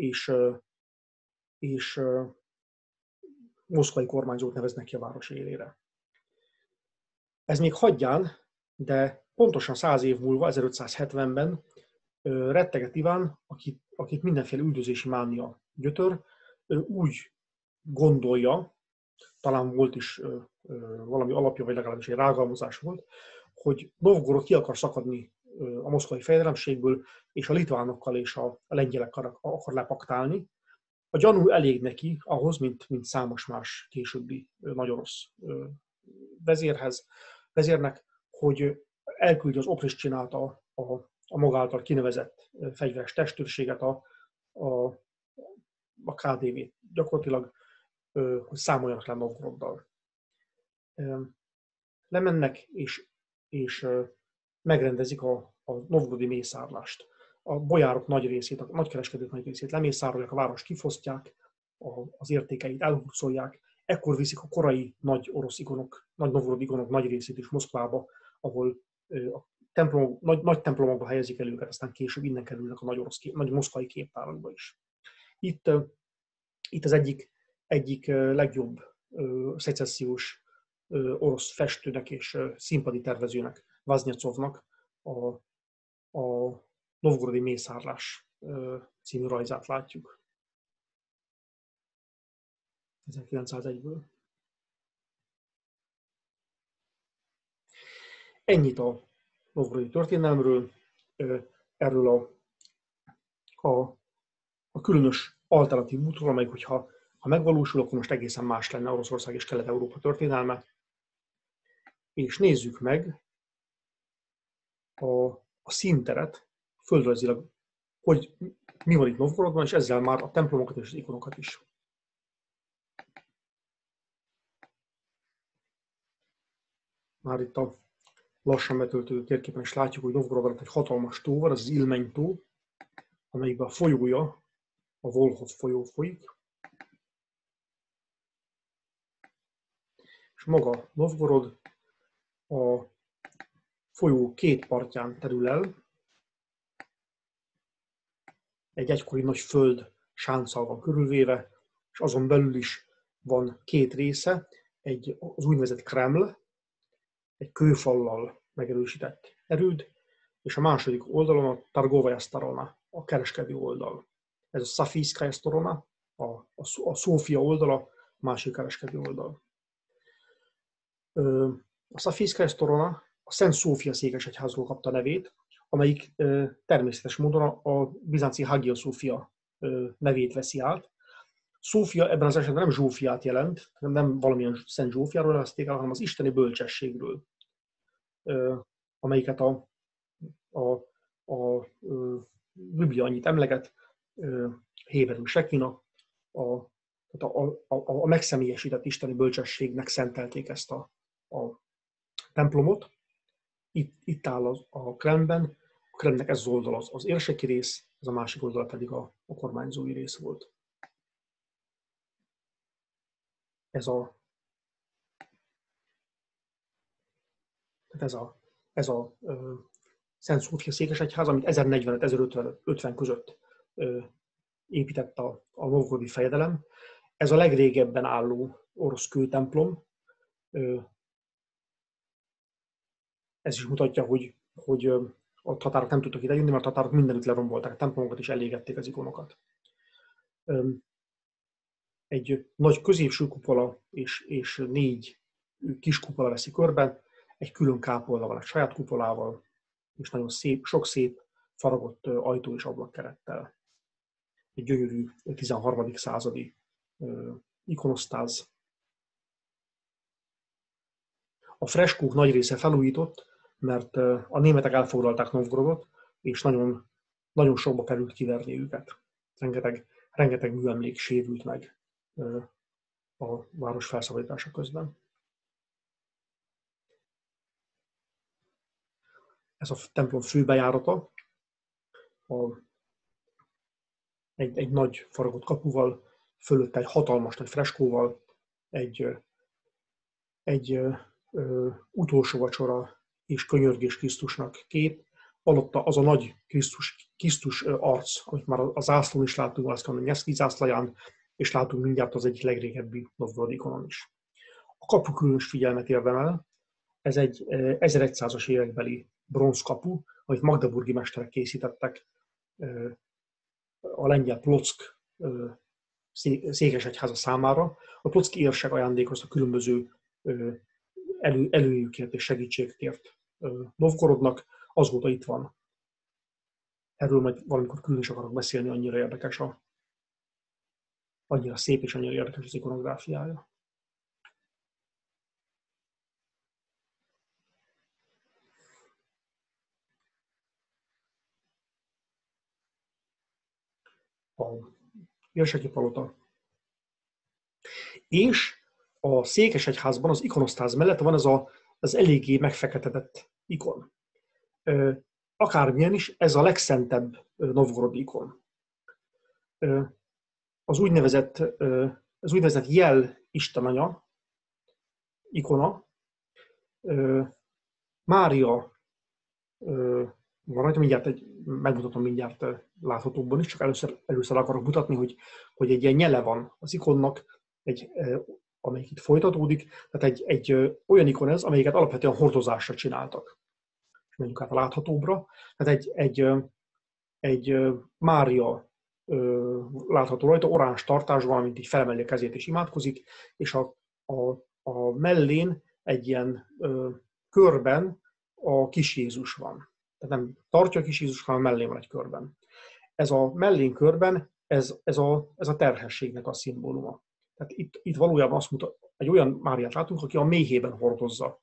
és moszkvai kormányzót neveznek ki a város élére. Ez még hagyján, de pontosan 100 év múlva, 1570-ben retteget Iván, akit mindenféle üldözési mánia gyötör, úgy gondolja, talán volt is valami alapja, vagy legalábbis egy rágalmazás volt, hogy Novgorod ki akar szakadni a moszkvai fejedelemségből, és a litvánokkal és a lengyelekkel akar lepaktálni. A gyanú elég neki ahhoz, mint számos más későbbi nagy orosz vezérnek, hogy elküldje az Oprishcsinát, a maga által kinevezett fegyveres testőrséget, a KDV-t gyakorlatilag, hogy számoljanak le Novgoroddal. Lemennek és megrendezik a novgorodi mészárlást. A bojárok nagy részét, a nagykereskedők nagy részét lemészárolják, a várost kifosztják, az értékeit elhurcolják. Ekkor viszik a korai nagy orosz ikonok, nagy novgorodi ikonok nagy részét is Moszkvába, ahol nagy templomokba helyezik el őket, aztán később innen kerülnek a nagy moszkvai képtárakba is. Itt az egyik legjobb szecessziós orosz festőnek és színpadi tervezőnek, Vaznyacovnak a Novgorodi mészárlás című rajzát látjuk 1901-ből. Ennyit a novgorodi történelmről, erről a különös alternatív útról, amelyik, hogyha megvalósul, akkor most egészen más lenne Oroszország és Kelet-Európa történelme. És nézzük meg a színteret, földrajzilag, hogy mi van itt Novgorodban, és ezzel már a templomokat és az ikonokat is. Már itt a lassan betöltő térképen is látjuk, hogy Novgorod alatt egy hatalmas tó van, az Ilmeny tó, amelyikben a folyója, a Volhov folyó folyik. És maga Novgorod a folyó két partján terül el. Egy egykori nagy föld sánccal van körülvéve, és azon belül is van két része, az úgynevezett Kreml, egy kőfallal megerősített erőd, és a második oldalon a Targovaja Starona, a kereskedő oldal. Ez a Szafijszkaja Starona, a Szófia oldala, a másik kereskedő oldal. A Szafijszkaja Starona a Szent Szófia székesegyházról kapta nevét, amelyik természetes módon a bizánci Hagia Sophia nevét veszi át. Szófia ebben az esetben nem Zsófiát jelent, nem valamilyen Szent Zsófiáról nevezték el, hanem az isteni bölcsességről, amelyiket a Biblia annyit emleget, héberül Sekina, a megszemélyesített isteni bölcsességnek szentelték ezt a templomot. Itt áll a Kremlben, a Kremlnek ez az oldal az érseki rész, ez a másik oldal pedig a kormányzói rész volt. Ez a Szent Szófia székesegyház, amit 1045-1050 között épített a novgorodi fejedelem. Ez a legrégebben álló orosz kőtemplom. Ez is mutatja, hogy a tatárok nem tudtak ide jönni, mert a tatárok mindenütt lerombolták a templomokat és elégették az ikonokat. Egy nagy középső kupola és 4 kis kupola veszi körben, egy külön kápolna van egy saját kupolával, és nagyon szép, sok szép faragott ajtó és ablakkerettel. Egy gyönyörű 13. századi ikonosztáz. A freskók nagy része felújított, mert a németek elfoglalták Novgorodot, és nagyon, nagyon sokba került kiverni őket. Rengeteg műemlék sérült meg a város felszabadítása közben. Ez a templom főbejárata egy nagy faragott kapuval, fölötte egy hatalmas nagy freskóval, egy utolsó vacsora és könyörgés Krisztusnak kép, alatta az a nagy Krisztus arc, amit már a zászlón is látunk, azt mondom, Nyeszki zászlaján, és látunk mindjárt az egyik legrégebbi novgorodi ikonon is. A kapu különös figyelmet érdemel, ez egy 1100-as évekbeli bronzkapu, amit magdeburgi mesterek készítettek a lengyel Plock székesegyháza számára. A plocki érsek ajándékozta különböző előjükért és segítségért Novgorodnak, azóta itt van. Erről majd valamikor külön is akarok beszélni, annyira érdekes annyira szép és annyira érdekes az ikonográfiája. A érseki palota. És a székesegyházban az ikonosztáz mellett van az eléggé megfeketedett ikon. Akármilyen is, ez a legszentebb novgorodi ikon. Az úgynevezett jel istenanya ikona, Mária, van rajta, megmutatom mindjárt láthatóbban is, csak először akarok mutatni, hogy egy ilyen nyele van az ikonnak, amelyik itt folytatódik, tehát egy olyan ikon ez, amelyiket alapvetően hordozásra csináltak. És menjünk át a láthatóbbra. Tehát egy Mária látható rajta, oráns tartásban, mint így felemeli a kezét és imádkozik, és a mellén egy ilyen körben a kis Jézus van. Tehát nem tartja a kis Jézus, hanem mellén van egy körben. Ez a mellén körben, ez a terhességnek a szimbóluma. Tehát itt valójában azt mutat, egy olyan Máriát látunk, aki a méhében hordozza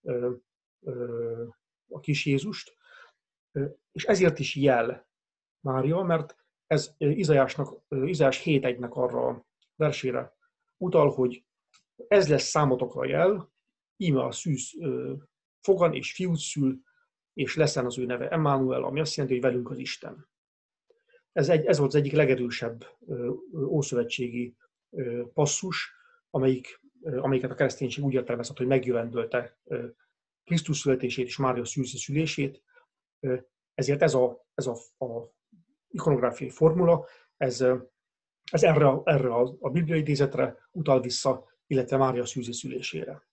a kis Jézust, és ezért is jel Mária, mert ez Izaiás 7.1-nek arra a versére utal, hogy ez lesz számotokra jel, íme a szűz fogan és fiút szül, és leszen az ő neve Emmanuel, ami azt jelenti, hogy velünk az Isten. Ez volt az egyik legerősebb ószövetségi passzus, amelyiket a kereszténység úgy értelmezett, hogy megjövendölte Krisztus születését és Mária szűzi szülését. Ezért ez a ikonográfiai formula, ez erre a bibliai idézetre utal vissza, illetve Mária szűzi szülésére.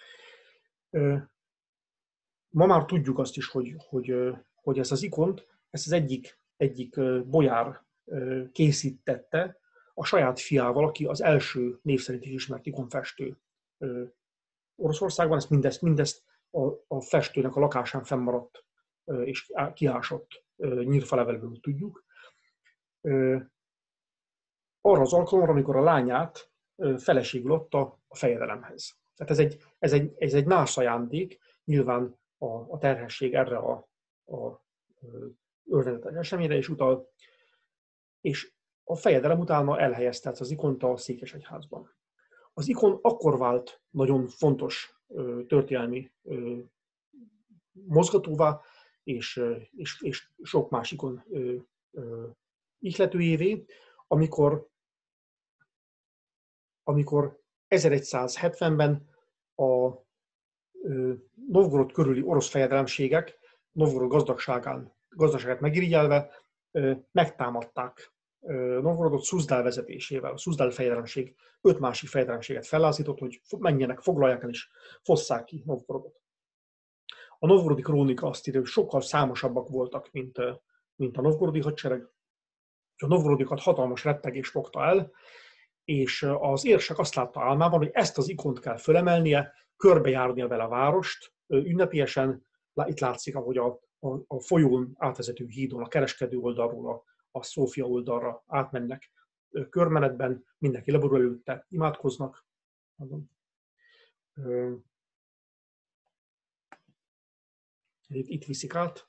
Ma már tudjuk azt is, hogy ezt az ikont, ezt az egyik bolyár készítette a saját fiával, aki az első név szerint is ismert ikonfestő Oroszországban. Mindezt a festőnek a lakásán fennmaradt és kiásott nyírfalevelből tudjuk. Arra az alkalomra, amikor a lányát feleségül adta a fejedelemhez. Tehát ez egy nász ajándék, nyilván a terhesség erre a örvendetes eseményre is utal, és a fejedelem utána elhelyezte az ikont a székesegyházban. Az ikon akkor vált nagyon fontos történelmi mozgatóvá, és sok más ikon ihletőjévé, amikor 1170-ben a Novgorod körüli orosz fejedelemségek Novgorod gazdagságát megirigyelve megtámadták Novgorodot Szuzdál vezetésével. A Szuzdál fejedelmség 5 másik fejedelemséget fellázított, hogy menjenek, foglalják el és fosszák ki Novgorodot. A novgorodi krónika azt írja, hogy sokkal számosabbak voltak, mint a novgorodi hadsereg. A novgorodikat hatalmas rettegés fogta el, és az érsek azt látta álmában, hogy ezt az ikont kell fölemelnie, körbejárnia vele a várost ünnepélyesen. Itt látszik, ahogy a folyón átvezető hídon, a kereskedő oldalról a Szófia oldalra átmennek körmenetben, mindenki leborul előtte, imádkoznak. Itt viszik át.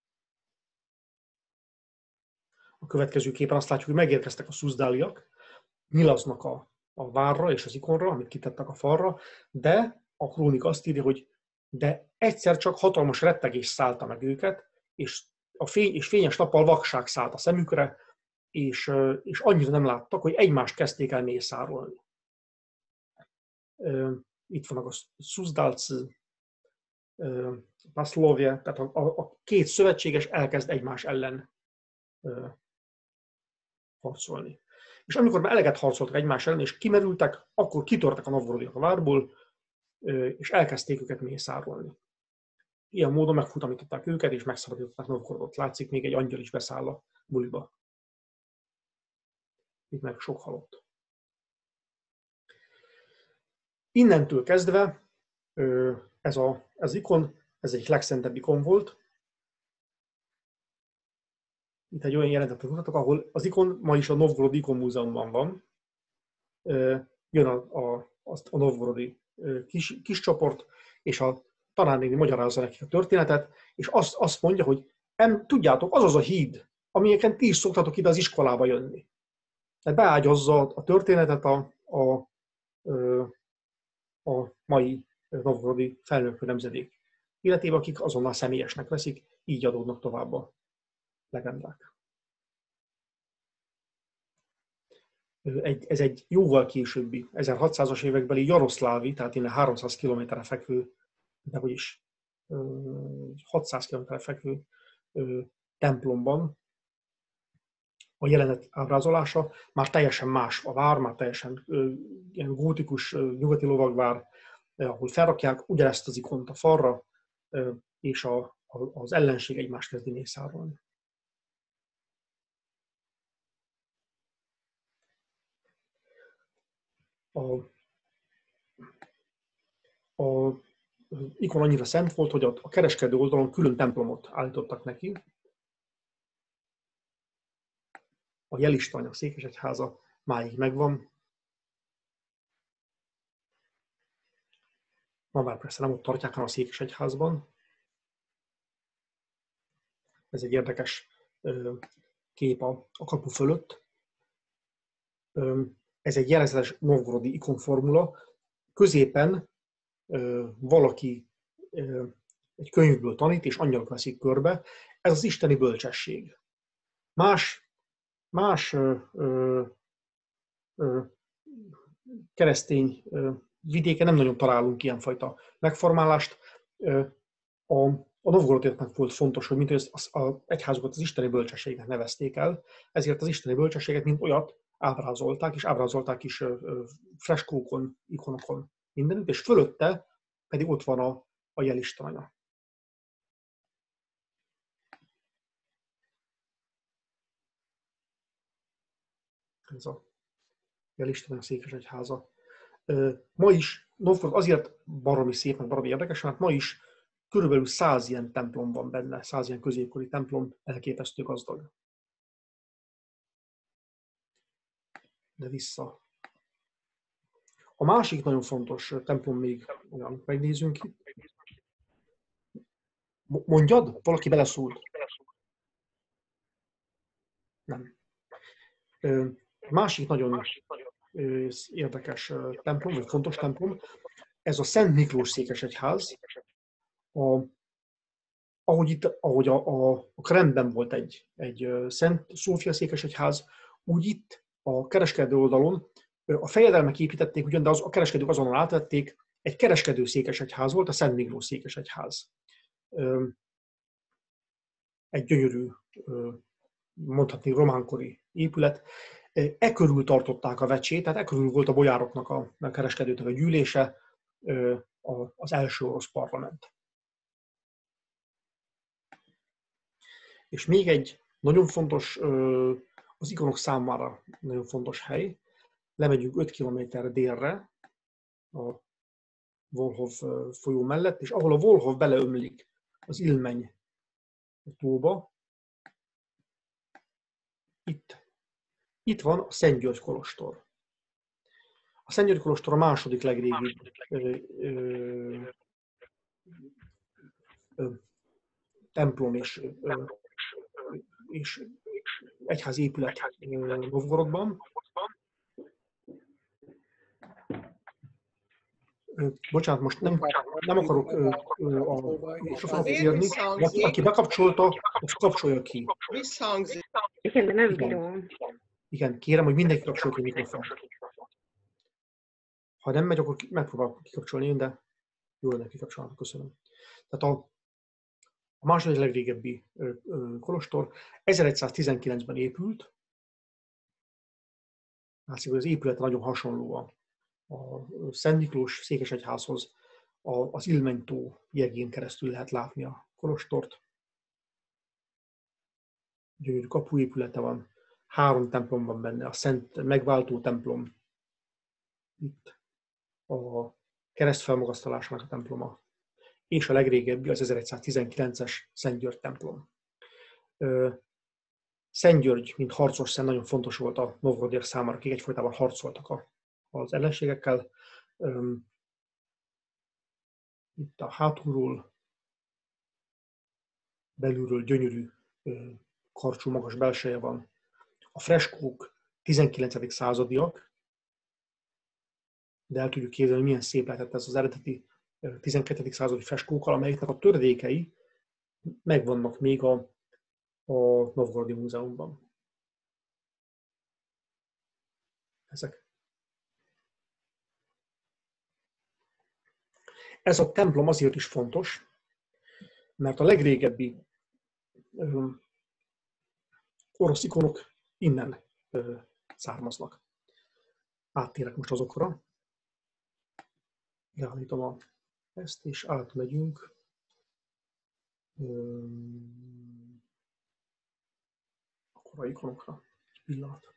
A következő képen azt látjuk, hogy megérkeztek a szuzdáliak, nyilaznak a várra és az ikonra, amit kitettek a falra, de a krónika azt írja, hogy de egyszer csak hatalmas rettegés szállta meg őket, és fényes nappal vakság szállt a szemükre, és annyira nem láttak, hogy egymást kezdték el mészárolni. Itt vannak a Szuzdálci, Paszlovje, tehát a két szövetséges elkezd egymás ellen harcolni. És amikor már eleget harcoltak egymás ellen, és kimerültek, akkor kitörtek a novgorodiak a várból, és elkezdték őket mészárolni. Ilyen módon megfutamították őket, és megszabadították Novgorodot. Látszik, még egy angyal is beszáll a buliba. Itt meg sok halott. Innentől kezdve ez az ikon, ez egy legszentebb ikon volt. Itt egy olyan jelenetet mutatok, ahol az ikon ma is a Novgorod Ikon Múzeumban van. Jön a novgorodi kis csoport, és a tanárnéni magyarázza nekik a történetet, és azt mondja, hogy tudjátok, az a híd, amelyeken ti is szoktatok ide az iskolába jönni. Tehát beágyazza a történetet a mai novgorodi felnőtt nemzedék életébe, akik azonnal személyesnek veszik, így adódnak tovább a legendák. Ez egy jóval későbbi, 1600-as évekbeli Jaroszlávi, tehát innen 300 kilométerre fekvő, de vagyis 600 kilométerre fekvő templomban a jelenet ábrázolása már teljesen más a vár, már teljesen ilyen gótikus nyugati lovagvár, ahol felrakják ugyanezt az ikont a falra, és az ellenség egymást kezdi mészárolni. Az ikon annyira szent volt, hogy a kereskedő oldalon külön templomot állítottak neki. A Jelistanyag székesegyháza máig megvan. Ma már persze nem ott tartják, hanem a székesegyházban. Ez egy érdekes kép a kapu fölött. Ez egy jellegzetes novgorodi ikonformula. Középen valaki egy könyvből tanít, és angyalok veszik körbe. Ez az isteni bölcsesség. Más keresztény vidéken nem nagyon találunk ilyenfajta megformálást. A novgorodiaknak volt fontos, hogy mint az egyházukat az isteni bölcsességnek nevezték el, ezért az isteni bölcsességet mint olyat ábrázolták, és ábrázolták is freskókon, ikonokon mindenütt, és fölötte pedig ott van a jelistanya. Ez a Jelistanya székesegyháza. Ma is Novgorod azért baromi szép, meg baromi érdekes, mert ma is körülbelül 100 ilyen templom van benne, 100 ilyen középkori templom, elképesztő gazdag. De vissza. A másik nagyon fontos templom még, olyan megnézzünk itt. Mondjad? Valaki beleszólt? Nem. Másik nagyon érdekes templom, vagy fontos templom, ez a Szent Miklós székesegyház. Ahogy a Kremben volt egy Szent Szófia székesegyház, úgy itt a kereskedő oldalon a fejedelmek építették ugyan, de a kereskedők azonnal átvették, egy kereskedő székesegyház volt, a Szent Miklós székesegyház. Egy gyönyörű mondhatni románkori épület. E körül tartották a vecsét, tehát e körül volt a bojároknak, a kereskedőknek a gyűlése, az első orosz parlament. És még egy nagyon fontos, az ikonok számára nagyon fontos hely, lemegyünk 5 kilométerre délre, a Volhov folyó mellett, és ahol a Volhov beleömlik az Ilmeny tóba, itt van a Szent György kolostor. A Szent György kolostor a második legrégibb templom és egyházi épület Novgorodban. Bocsánat, most nem akarok érni. Aki bekapcsolta, az kapcsolja ki. Igen, de nem bírom. Igen, kérem, hogy mindenki kapcsolja ki a mikrofont. Ha nem megy, akkor megpróbálok kikapcsolni én, de jól lenne kikapcsolni. Köszönöm. Tehát a második legrégebbi kolostor 1119-ben épült. Látszik, hogy az épület nagyon hasonló a Szent Miklós székesegyházhoz. Az Ilmeny tó jegén keresztül lehet látni a kolostort. Gyönyörű kapuépülete van. 3 templom van benne. A Szent Megváltó templom. Itt a keresztfelmagasztalásának a temploma. És a legrégebbi az 1119-es Szent György templom. Szent György, mint harcos szent, nagyon fontos volt a novgorodiak számára, akik egyfolytában harcoltak az ellenségekkel. Itt a hátulról, belülről gyönyörű, karcsú, magas belseje van. A freskók 19. századiak, de el tudjuk képzelni, milyen szép lehetett ez az eredeti 12. századi freskókkal, amelyeknek a töredékei megvannak még a Novgorodi Múzeumban. Ezek. Ez a templom azért is fontos, mert a legrégebbi orosz ikonok innen származnak. Áttérek most azokra. Leállítom ezt, és átmegyünk. A korai ikonokra. Egy pillanat.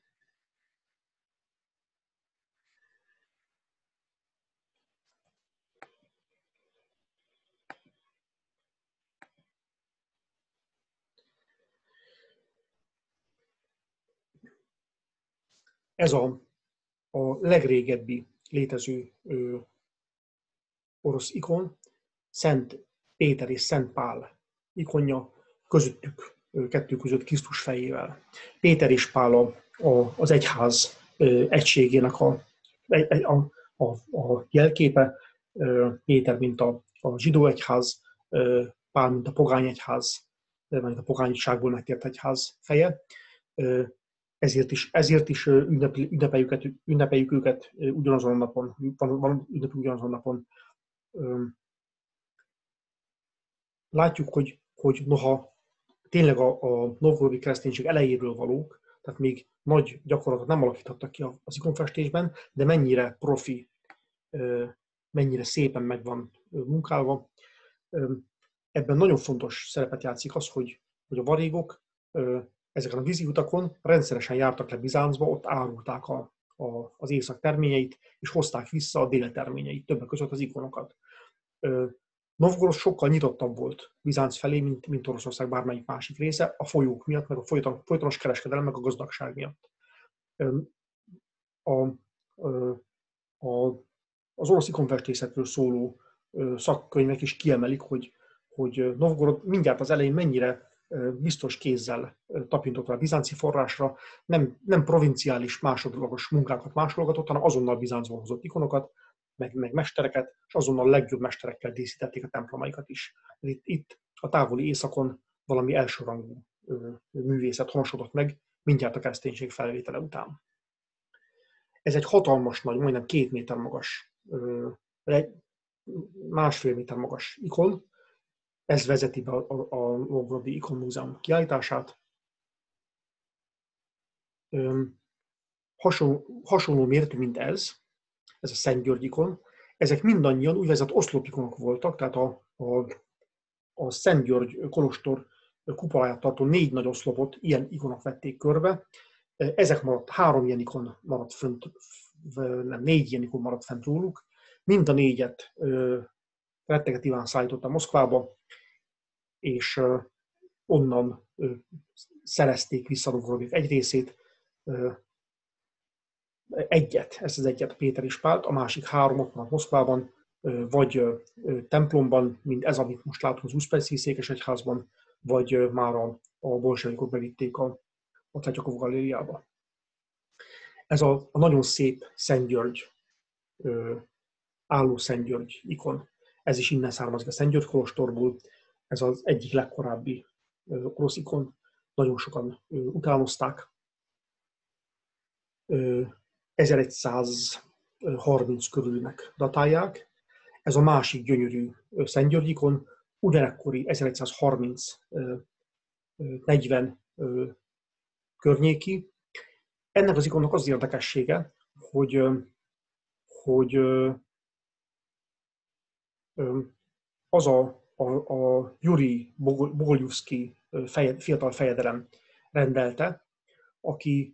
Ez a legrégebbi létező orosz ikon, Szent Péter és Szent Pál ikonja, közöttük, kettő között Krisztus fejével. Péter és Pál az egyház egységének a jelképe, Péter, mint a zsidó egyház, Pál, mint a pogány egyház, mint a pogányságból megtért egyház feje. Ezért is ünnepeljük őket ugyanazon a napon, van ünnepünk ugyanazon a napon. Látjuk, hogy noha tényleg a novgorodi kereszténység elejéről valók, tehát még nagy gyakorlatot nem alakíthattak ki az ikonfestésben, de mennyire profi, mennyire szépen meg van munkálva. Ebben nagyon fontos szerepet játszik az, hogy a varégok ezeken a vízi utakon rendszeresen jártak le Bizáncba, ott árulták az észak terményeit, és hozták vissza a dél terményeit, többek között az ikonokat. Novgorod sokkal nyitottabb volt Bizánc felé, mint Oroszország bármelyik másik része, a folyók miatt, meg a folytonos kereskedelem, meg a gazdagság miatt. Az orosz ikonfestészetről szóló szakkönyvek is kiemelik, hogy Novgorod mindjárt az elején mennyire biztos kézzel tapintott a bizánci forrásra, nem provinciális másodlagos munkákat másolgatott, hanem azonnal Bizáncból hozott ikonokat, meg mestereket, és azonnal legjobb mesterekkel díszítették a templomaikat is. Itt a távoli északon valami elsőrangú művészet honosodott meg, mindjárt a kereszténység felvétele után. Ez egy hatalmas nagy, majdnem 2 méter magas, 1,5 méter magas ikon. Ez vezeti be a Novgorodi Ikonmúzeum kiállítását. hasonló méretű, mint ez a Szent György ikon. Ezek mindannyian úgynevezett oszlopikonok voltak, tehát a Szent György kolostor kupoláját tartó 4 nagy oszlopot ilyen ikonok vették körbe. Ezek maradt, 3 ilyen ikon maradt fönt, nem, 4 ilyen ikon maradt fent róluk. Mind a 4-et Retteget Iván szállította Moszkvába, és onnan szerezték vissza Novgorod egy részét. Ezt az egyet Péter és Pált, a másik 3 ott van Moszkvában, vagy templomban, mint ez, amit most látunk az Uszpecsky székesegyházban, vagy már a bolsevikok bevitték a Tretyakov galériába. Ez a nagyon szép Szent György, álló Szent György ikon. Ez is innen származik a Szent György kolostorból. Ez az egyik legkorábbi orosz ikon. Nagyon sokan utánozták. 1130 körülnek datálják. Ez a másik gyönyörű Szent György ikon, ugyanekkori 1130-40 környéki. Ennek az ikonnak az érdekessége, hogy az a Jurij Bogolyuszki fiatal fejedelem rendelte, aki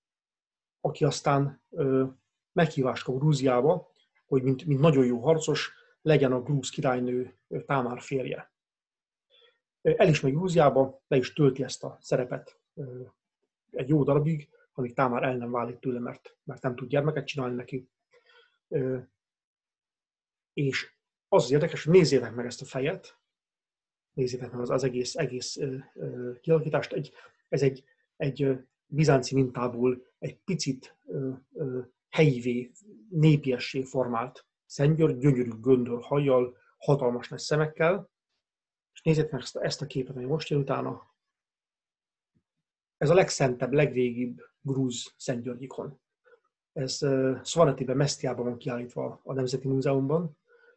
aztán meghívást kap Grúziába, hogy mint nagyon jó harcos legyen a grúz királynő Támár férje. El is megy Grúziába, le is tölti ezt a szerepet egy jó darabig, amíg Támár el nem válik tőle, mert nem tud gyermeket csinálni neki. És az érdekes, hogy nézzétek meg ezt a fejet, nézzétek meg az egész kialakítást. Ez egy bizánci mintából egy picit helyivé, népiessé formált Szent György, gyönyörű göndör hajjal, hatalmas nagy szemekkel. És nézzétek meg ezt a képet, ami most jön utána. Ez a legszentebb, legrégibb grúz Szent György ikon. Ez Szvaretiben, Mesztiában van kiállítva a Nemzeti Múzeumban,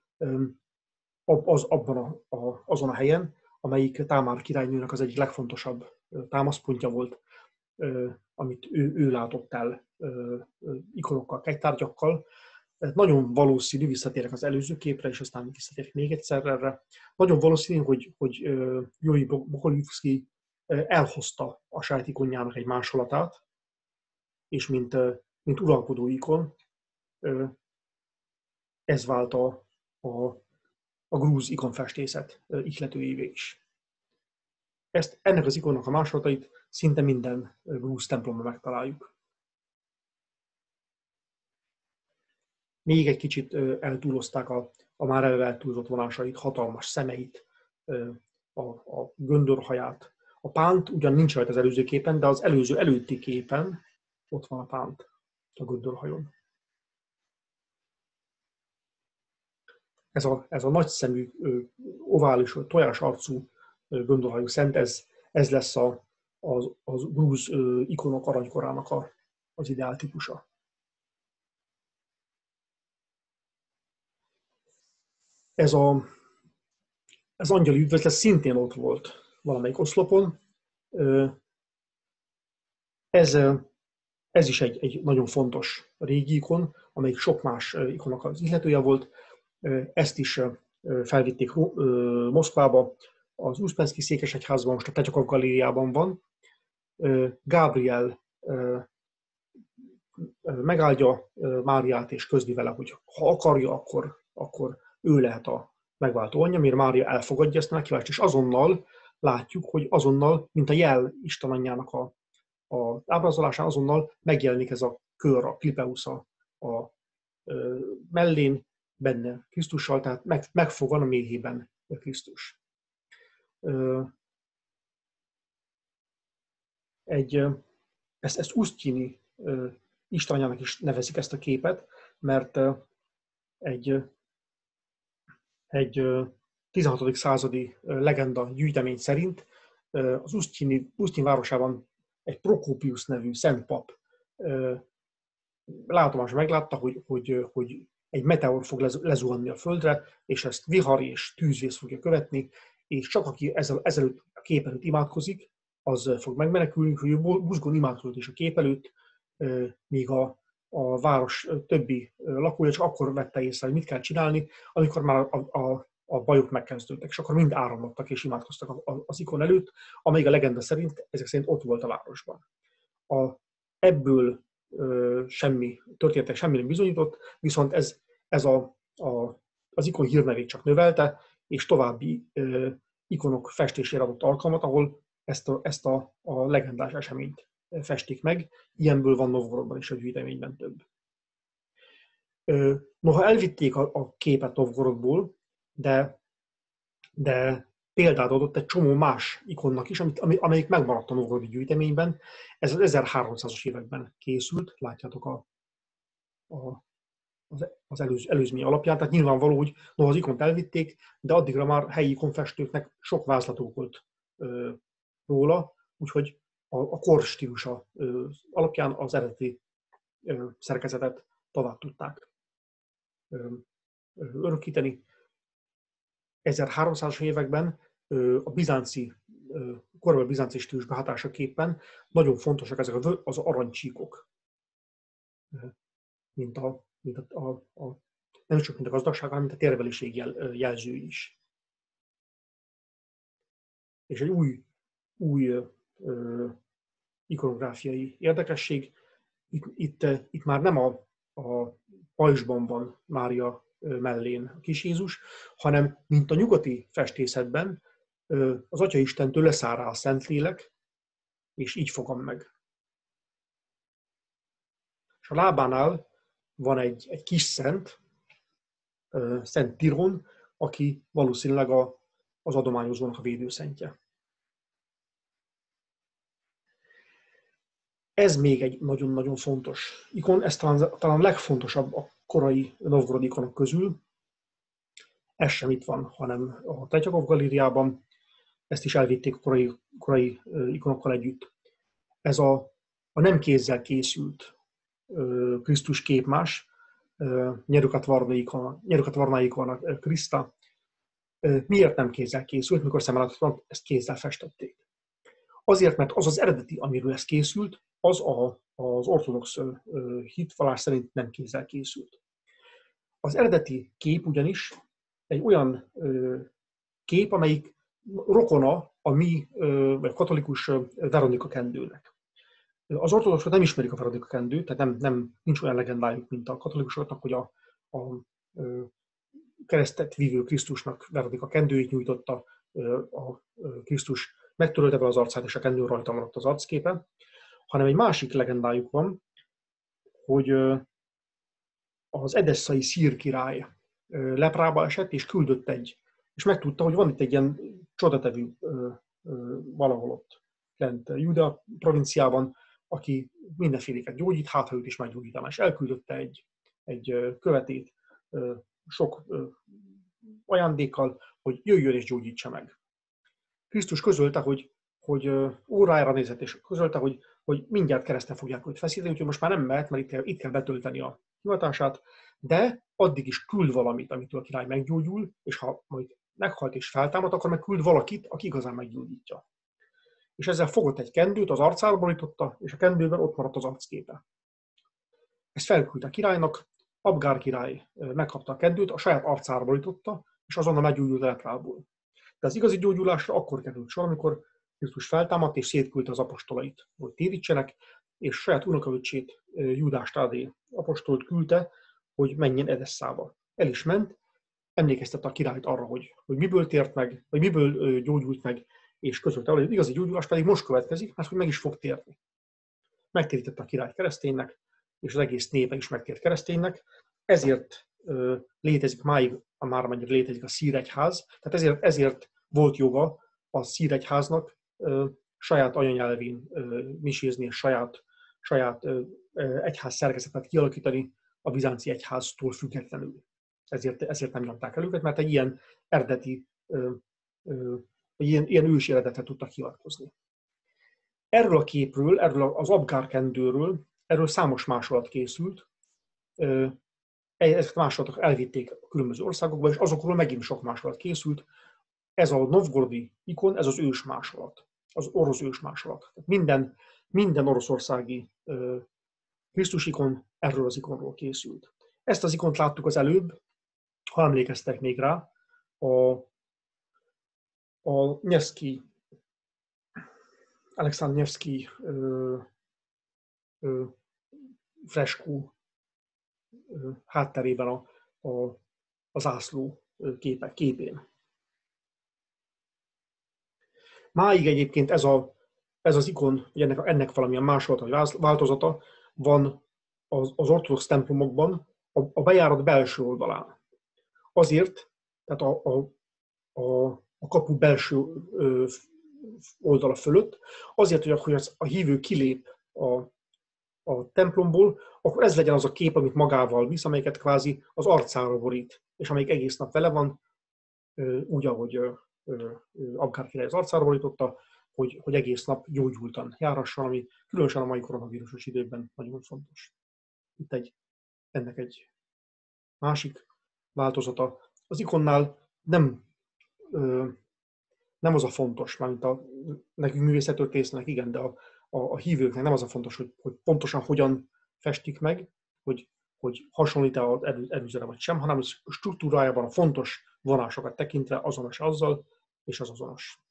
azon a helyen, amelyik Támár királynőnek az egyik legfontosabb támaszpontja volt, amit ő látott el ikonokkal, kegytárgyakkal. Nagyon valószínű, visszatérek az előző képre, és aztán visszatérek még egyszer erre. Nagyon valószínű, hogy Jurij Bogolyuszki elhozta a saját ikonjának egy másolatát, és mint uralkodó ikon, ez vált a grúz ikonfestészet ihletőjévé is. Ennek az ikonnak a másolatait szinte minden grúz templomban megtaláljuk. Még egy kicsit eltúlozták a már eleve eltúlozott vonásait, hatalmas szemeit, a göndörhaját. A pánt ugyan nincs rajta az előző képen, de az előző előtti képen ott van a pánt a göndörhajon. Ez a nagyszemű, ovális, tojás arcú göndörhajú szent, ez lesz az grúz ikonok aranykorának az ideál típusa. Ez angyali üdvözlet szintén ott volt valamelyik oszlopon. Ez is egy nagyon fontos régi ikon, amelyik sok más ikonnak az illetője volt. Ezt is felvitték Moszkvába, az Uszpecsky székesegyházban, most a Tretyakov galériában van. Gábriel megáldja Máriát és közli vele, hogy ha akarja, akkor ő lehet a megváltó anyja, miért Mária elfogadja ezt a meghívást, és azonnal látjuk, hogy azonnal, mint a jel Isten anyjának az ábrázolásán, azonnal megjelenik ez a kör, a klipeusz a mellén, benne Krisztussal, tehát megfogan a méhében Krisztus. Ezt Usztyini Isten anyjának is nevezik ezt a képet, mert egy 16. századi legenda gyűjtemény szerint az Usztyini városában egy Prokópiusz nevű szentpap látomáson meglátta, hogy egy meteor fog lezuhanni a földre, és ezt vihar és tűzvész fogja követni, és csak aki ezelőtt a kép előtt imádkozik, az fog megmenekülni, hogy ő buzgón imádkozott is a kép előtt, míg a város többi lakója csak akkor vette észre, hogy mit kell csinálni, amikor már a bajok megkezdődtek, és akkor mind áramlottak és imádkoztak az ikon előtt, amelyik a legenda szerint, ezek szerint ott volt a városban. Ebből történetek semmi nem bizonyított, viszont ez az ikon hírnevét csak növelte, és további ikonok festésére adott alkalmat, ahol ezt a legendás eseményt festik meg. Ilyenből van Novgorodban is a gyűjteményben több. Noha elvitték a képet Novgorodból, de példát adott egy csomó más ikonnak is, amelyik megmaradt a novgorodi gyűjteményben. Ez az 1300-as években készült, látjátok az előzmény alapján, tehát nyilvánvaló, hogy noha az ikont elvitték, de addigra már helyi ikonfestőknek sok vázlatuk volt róla, úgyhogy a kor stílusa alapján az eredeti szerkezetet tovább tudták örökíteni. 1300-as években a bizánci, korabeli bizánci stílus behatásaképpen nagyon fontosak ezek az aranycsíkok, nem csak mint a gazdagság, hanem mint a termelésség jelző is. És egy új ikonográfiai érdekesség, itt már nem a pajzsban van Mária mellén a kis Jézus, hanem mint a nyugati festészetben az Atyaistentől leszáll rá a Szentlélek, és így fogam meg. És a lábánál van egy kis szent, Szent Tiron, aki valószínűleg az adományozónak a védőszentje. Ez még egy nagyon-nagyon fontos ikon, ez talán a legfontosabb a korai novgorodi ikonok közül. Ez sem itt van, hanem a Tretyakov galériában. Ezt is elvitték a korai ikonokkal együtt. Ez a nem kézzel készült Krisztus képmás, Nyerukatvarnai ikona Kriszta. Miért nem kézzel készült, mikor szemmel láthatóan ezt kézzel festették? Azért, mert az eredeti, amiről ez készült, az az ortodox hitvallás szerint nem kézzel készült. Az eredeti kép ugyanis egy olyan kép, amelyik rokona a mi vagy katolikus Veronika kendőnek. Az ortodoxok nem ismerik a Veronika kendőt, tehát nincs olyan legendájuk, mint a katolikusoknak, hogy a keresztet vívő Krisztusnak Veronika kendőjét nyújtotta, a Krisztus megtörölte vele az arcát, és a kendőn rajta maradt az arcképe, hanem egy másik legendájuk van, hogy az edesszai szír király leprába esett, és küldött és megtudta, hogy van itt egy ilyen csodatevű valahol ott lent Júdea provinciában, aki mindenféléket gyógyít, hát ha őt is meggyógyítaná, és elküldötte egy követét sok ajándékkal, hogy jöjjön és gyógyítsa meg. Krisztus közölte, hogy órájára nézett, és közölte, hogy mindjárt kereszten fogják őt feszíteni, úgyhogy most már nem mehet, mert itt kell betölteni a hivatását, de addig is küld valamit, amitől a király meggyógyul, és ha majd meghalt és feltámad, akkor meg küld valakit, aki igazán meggyógyítja. És ezzel fogott egy kendőt, az arcára borította, és a kendőben ott maradt az arcképe. Ezt felküldte a királynak, Abgár király megkapta a kendőt, a saját arcára borította, és azonnal meggyógyult a leprából. De az igazi gyógyulásra akkor került sor, amikor Krisztus feltámadt és szétküldte az apostolait, hogy térítsenek, és saját unokaöccsét, Júdás Tádé apostolt küldte, hogy menjen Edesszába. El is ment, emlékeztette a királyt arra, hogy miből tért meg, vagy miből gyógyult meg, és közölte, hogy az igazi gyógyulás pedig most következik, mert hogy meg is fog térni. Megtérítette a királyt kereszténynek, és az egész népe is megtért kereszténynek, ezért létezik máig, már mennyire létezik a szíregyház, tehát ezért volt joga a szíregyháznak saját anyanyelvén misézni, és saját egyház szerkezetet kialakítani a bizánci egyháztól függetlenül. Ezért nem nyomták el őket, mert egy ilyen eredeti, ilyen ősi eredetet tudtak hivatkozni. Erről a képről, erről az Abgár kendőről, erről számos másolat készült. Ezeket a másolatok elvitték a különböző országokba, és azokról megint sok másolat készült. Ez a novgorodi ikon, ez az ős másolat. az orosz ősmásolat. Minden oroszországi Krisztus ikon erről az ikonról készült. Ezt az ikont láttuk az előbb, ha emlékeztek még rá, a Nevszky, Alexander Nevszky freskó hátterében a zászló képén. Máig egyébként ez az ikon, ennek valamilyen másolata vagy változata van az ortodox templomokban a bejárat belső oldalán. Azért, tehát a kapu belső oldala fölött, azért, hogy a hívő kilép a templomból, akkor ez legyen az a kép, amit magával visz, amelyiket kvázi az arcára borít, és amelyik egész nap vele van, úgy, ahogy Abgár király az arcára borította, hogy egész nap gyógyultan járasson, ami különösen a mai koronavírusos időben nagyon fontos. Itt ennek egy másik változata. Az ikonnál nem az a fontos, mármint nekünk művészettörténésznek igen, de a hívőknek nem az a fontos, hogy pontosan hogyan festik meg, hogy hasonlít-e az előzőre vagy sem, hanem a struktúrájában a fontos vonásokat tekintve azonos azzal, és az azonos.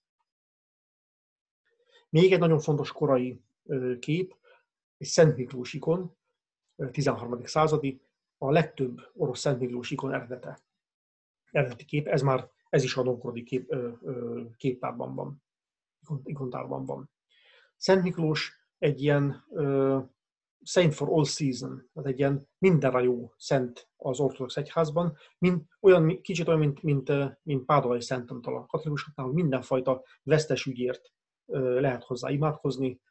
Még egy nagyon fontos korai kép, egy Szent Miklós ikon, 13. századi, a legtöbb orosz Szent Miklós ikon eredeti kép, ez is a novgorodi képtárban van, ikontárban van. Szent Miklós egy ilyen saint for all season, tehát egy ilyen mindenre jó szent az ortodox egyházban, kicsit olyan, mint Pádovai Szent Antal a katolikusoknál, hogy mindenfajta vesztes ügyért lehet hozzá imádkozni.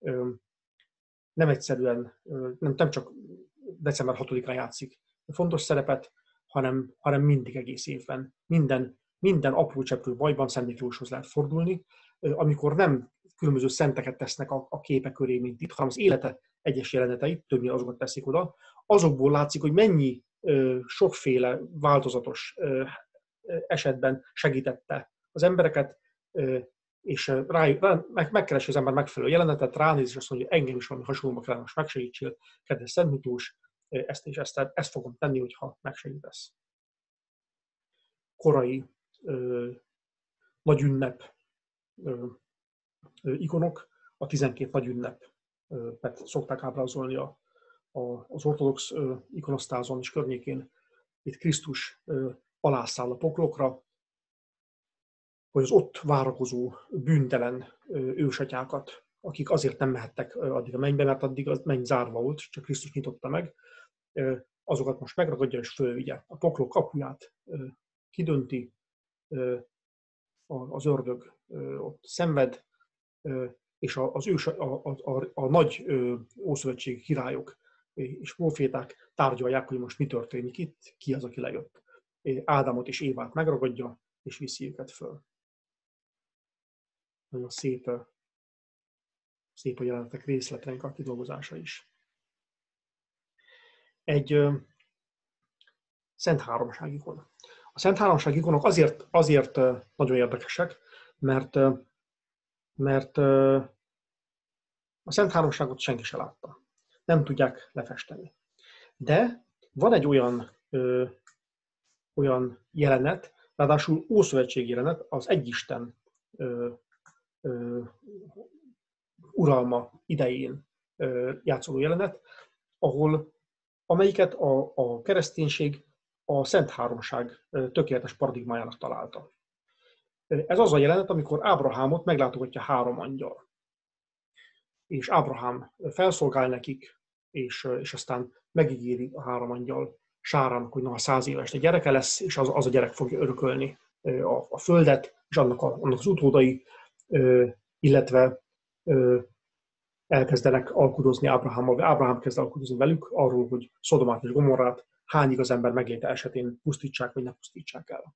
Nem egyszerűen, nem csak december 6-án játszik fontos szerepet, hanem mindig egész évben. Minden apró cseprő bajban Szent Miklóshoz lehet fordulni, amikor nem különböző szenteket tesznek a képe köré, mint itt, hanem az élete egyes jeleneteit, többnyire azokat teszik oda. Azokból látszik, hogy mennyi sokféle változatos esetben segítette az embereket, és megkeresi az ember megfelelő jelenetet, ránéz, és azt mondja, hogy engem is valami hasonlóba kellene, most megsegítsél, kedves Szent Miklós, ezt fogom tenni, hogyha megsegítesz. Korai nagy ünnep ikonok, a 12 nagy ünnepet szokták ábrázolni az ortodox ikonosztázon és környékén. Itt Krisztus alászáll a poklokra, hogy az ott várakozó bűntelen ősatyákat, akik azért nem mehettek addig a mennybe, mert addig a menny zárva volt, csak Krisztus nyitotta meg, azokat most megragadja és fölvigye. A poklok kapuját kidönti, az ördög ott szenved, és a nagy ószövetségi királyok és próféták tárgyalják, hogy most mi történik itt, ki az, aki lejött. Ádámot és Évát megragadja, és viszi őket föl. Nagyon szép a jelenetek részleteinek a kidolgozása is. Egy Szent Háromság ikon. A Szent Háromság ikonok azért nagyon érdekesek, mert a Szent Háromságot senki se látta. Nem tudják lefesteni. De van egy olyan jelenet, ráadásul ószövetségi jelenet, az Egyisten uralma idején játszódó jelenet, amelyiket a kereszténység a Szent Háromság tökéletes paradigmájának találta. Ez az a jelenet, amikor Ábrahámot meglátogatja 3 angyal. És Ábrahám felszolgál nekik, és aztán megígéri a 3 angyal Sárának, hogy ha 100 éves egy gyereke lesz, és az a gyerek fogja örökölni a földet, és annak az utódai, illetve elkezdenek alkudozni Ábrahámmal, Ábrahám kezd alkudozni velük arról, hogy Szodomát és Gomorrát hány igaz ember megléte esetén pusztítsák, vagy ne pusztítsák el.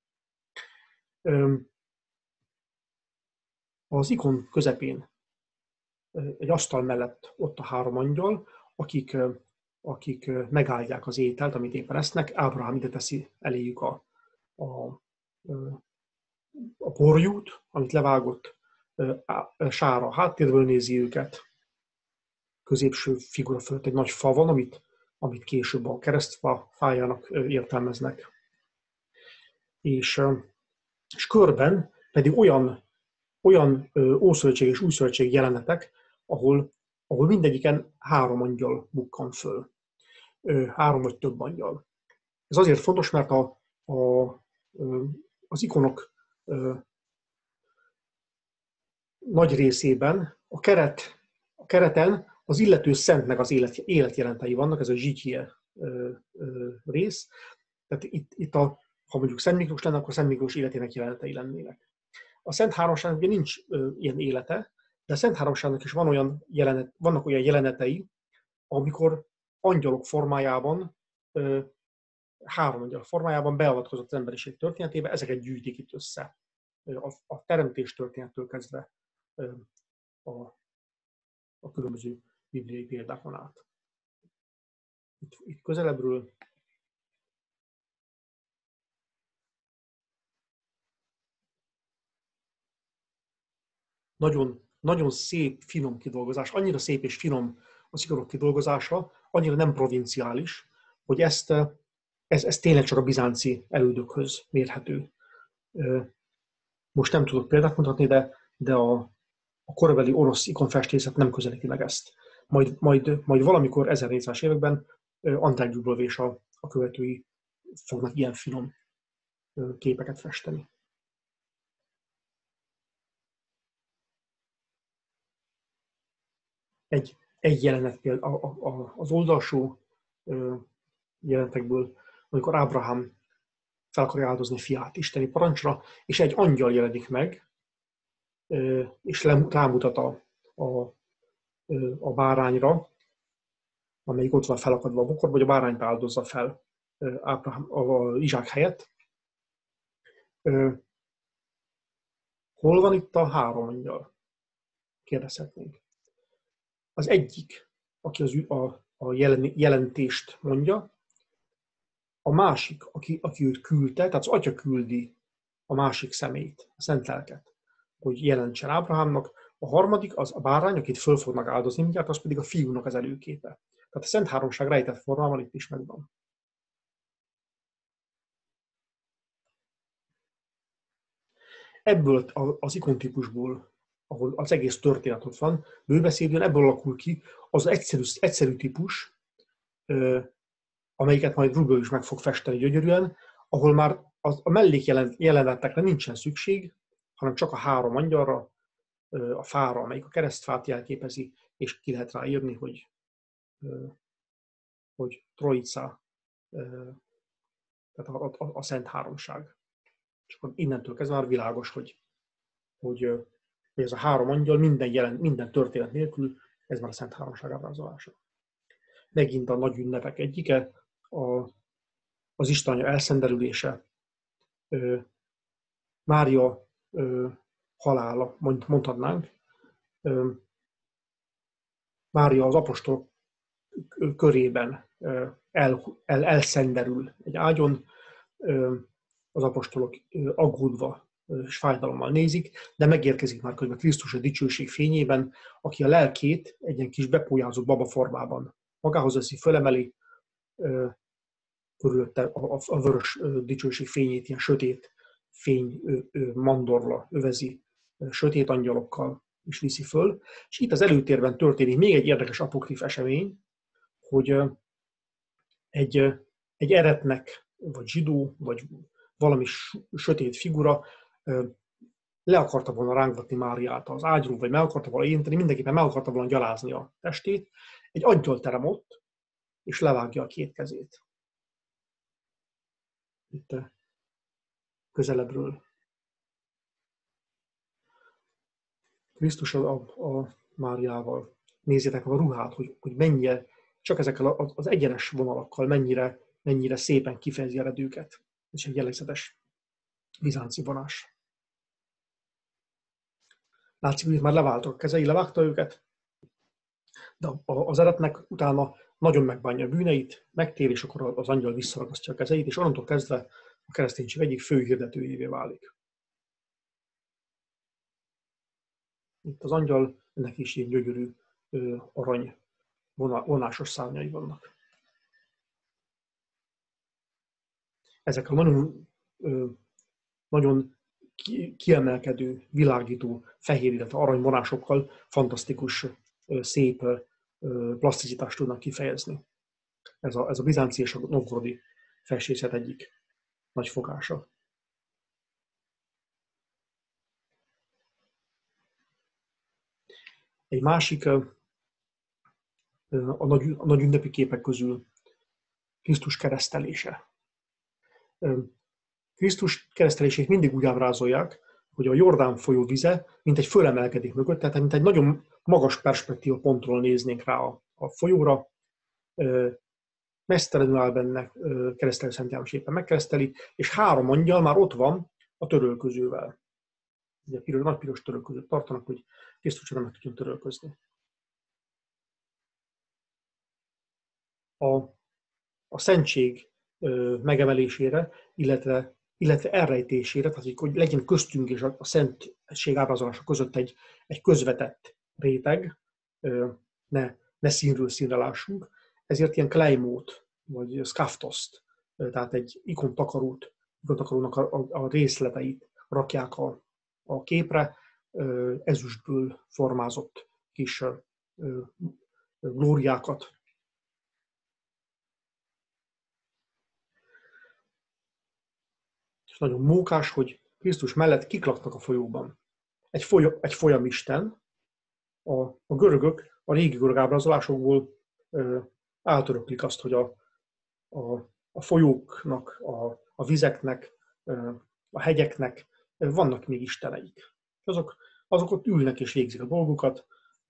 Az ikon közepén egy asztal mellett ott a 3 angyal, akik megáldják az ételt, amit éppen esznek. Ábrahám ide teszi eléjük a porjút, amit levágott, sára háttérből nézi őket. Középső figura fölött egy nagy fa van, amit később a keresztfa fájának értelmeznek. És körben pedig olyan Ószövetség és Újszövetség jelenetek, ahol mindegyiken 3 angyal bukkan föl. 3 vagy több angyal. Ez azért fontos, mert az ikonok nagy részében a kereten az illető szentnek az életjelentei vannak, ez a zsitje rész. Tehát itt ha mondjuk Szent Miklós lenne, akkor Szent Miklós életének jelenetei lennének. A Szent Háromságnak ugye nincs ilyen élete, de a Szent Háromságnak is vannak olyan jelenetei, amikor angyalok formájában, 3 angyal formájában beavatkozott az emberiség történetébe, ezeket gyűjtik itt össze. A teremtés történettől kezdve a különböző bibliai példákon át. Itt közelebbről nagyon, nagyon szép, finom kidolgozás, annyira szép és finom az ikonok kidolgozása, annyira nem provinciális, hogy ez tényleg csak a bizánci elődökhöz mérhető. Most nem tudok példát mutatni, de a korabeli orosz ikonfestészet nem közelíti meg ezt. Majd valamikor 1400-as években Antal Gyubrov és a követői fognak ilyen finom képeket festeni. Egy jelenet például az oldalsó jelenetekből, amikor Ábrahám fel akarja áldozni fiát isteni parancsra, és egy angyal jelenik meg, és rámutat a bárányra, amelyik ott van felakadva a bokorba, hogy a bárányt áldozza fel Izsák helyett. Hol van itt a 3 angyal? Kérdezhetnénk. Az egyik, aki a jelentést mondja, a másik, aki őt küldte, tehát az atya küldi a másik személyt, a szent lelket, hogy jelentsen Ábrahámnak. A harmadik, az a bárány, akit föl fognak áldozni mindjárt, az pedig a fiúnak az előképe. Tehát a Szent Háromság rejtett formában itt is megvan. Ebből az ikontípusból, ahol az egész történet ott van, bőbeszédben ebből alakul ki az egyszerű típus, amelyiket majd Rubel is meg fog festeni gyönyörűen, ahol már a mellékjelenetekre nincsen szükség, hanem csak a 3 angyalra, a fára, amelyik a keresztfát jelképezi, és ki lehet rá írni, hogy Trojica, tehát a Szent Háromság. És akkor innentől kezdve már világos, hogy ez a 3 angyal minden történet nélkül, ez már a Szent Háromság ábrázolása. Megint a nagy ünnepek egyike, az Isten Anya elszenderülése, Mária halála, mondhatnánk. Mária az apostolok körében elszenderül egy ágyon, az apostolok aggódva és fájdalommal nézik, de megérkezik már közben Krisztus a dicsőség fényében, aki a lelkét egy ilyen kis bepójázott baba formában magához veszi, fölemeli, körülötte a vörös dicsőség fényét, ilyen sötét fény mandorla övezi, sötét angyalokkal is viszi föl. És itt az előtérben történik még egy érdekes apokrif esemény, hogy egy eretnek, vagy zsidó, vagy valami sötét figura le akarta volna rángatni Máriát az ágyról, vagy meg akarta volna érinteni, mindenképpen meg akarta volna gyalázni a testét. Egy angyal terem ott, és levágja a 2 kezét. Itt közelebbről. Krisztus a Máriával. Nézzétek a ruhát, hogy mennyire, csak ezekkel az egyenes vonalakkal mennyire szépen kifejezi eredőket. Ez egy jellegzetes bizánci vonás. Látszik, hogy már leváltak a kezei, levágta őket, de az eretnek utána nagyon megbánja a bűneit, megtér, és akkor az angyal visszaragasztja a kezeit, és onnantól kezdve a kereszténység egyik fő hirdetőjévé válik. itt az angyal, ennek is ilyen gyönyörű arany vonásos szárnyai vannak. Ezek a nagyon kiemelkedő, világító fehér, illetve aranyvonásokkal fantasztikus, szép plasticitást tudnak kifejezni. Ez a bizánci és a novgorodi festészet egyik nagy fogása. Egy másik a nagy ünnepi képek közül Krisztus keresztelése. Krisztus keresztelését mindig úgy ábrázolják, hogy a Jordán folyó vize mint egy fölemelkedik mögött, tehát mint egy nagyon magas perspektíva pontról néznénk rá a folyóra. Mesztelenül áll benne, keresztelő Szent János éppen megkereszteli, és 3 angyal már ott van a törölközővel. Ugye nagy piros törölközőt tartanak, hogy Krisztusra nem meg tudjon törölközni. A szentség megemelésére, illetve elrejtésére, tehát hogy legyen köztünk és a szentség ábrázolása között egy közvetett réteg, ne színről színre lássunk, ezért ilyen klejmót, vagy skaftoszt, tehát egy ikontakarónak a részleteit rakják a képre, ezüstből formázott kis glóriákat. És nagyon mókás, hogy Krisztus mellett kik laknak a folyóban. Egy folyamisten, a görögök, a régi görög ábrázolásokból átöröklik azt, hogy a folyóknak, a vizeknek, a hegyeknek vannak még isteneik. Azok ott ülnek és végzik a dolgukat,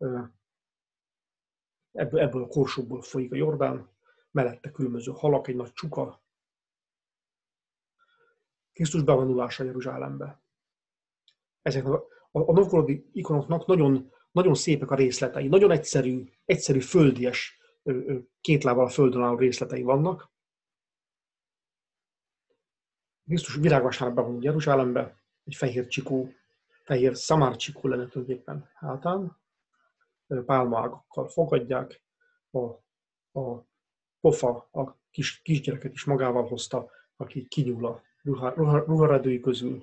ebből a korsóból folyik a Jordán, mellette különböző halak, egy nagy csuka. Krisztus bevonulása Jeruzsálembe. Ezek a novgorodi ikonoknak nagyon, nagyon szépek a részletei, nagyon egyszerű földies, 2 lábbal a földön álló részletei vannak. Krisztus virágvasárnap bevonul Jeruzsálembe, egy fehér szamárcsikó lenne tulajdonképpen hátán, pálmaágakkal fogadják, a pofa a kisgyereket is magával hozta, aki kinyúl a ruharedői közül.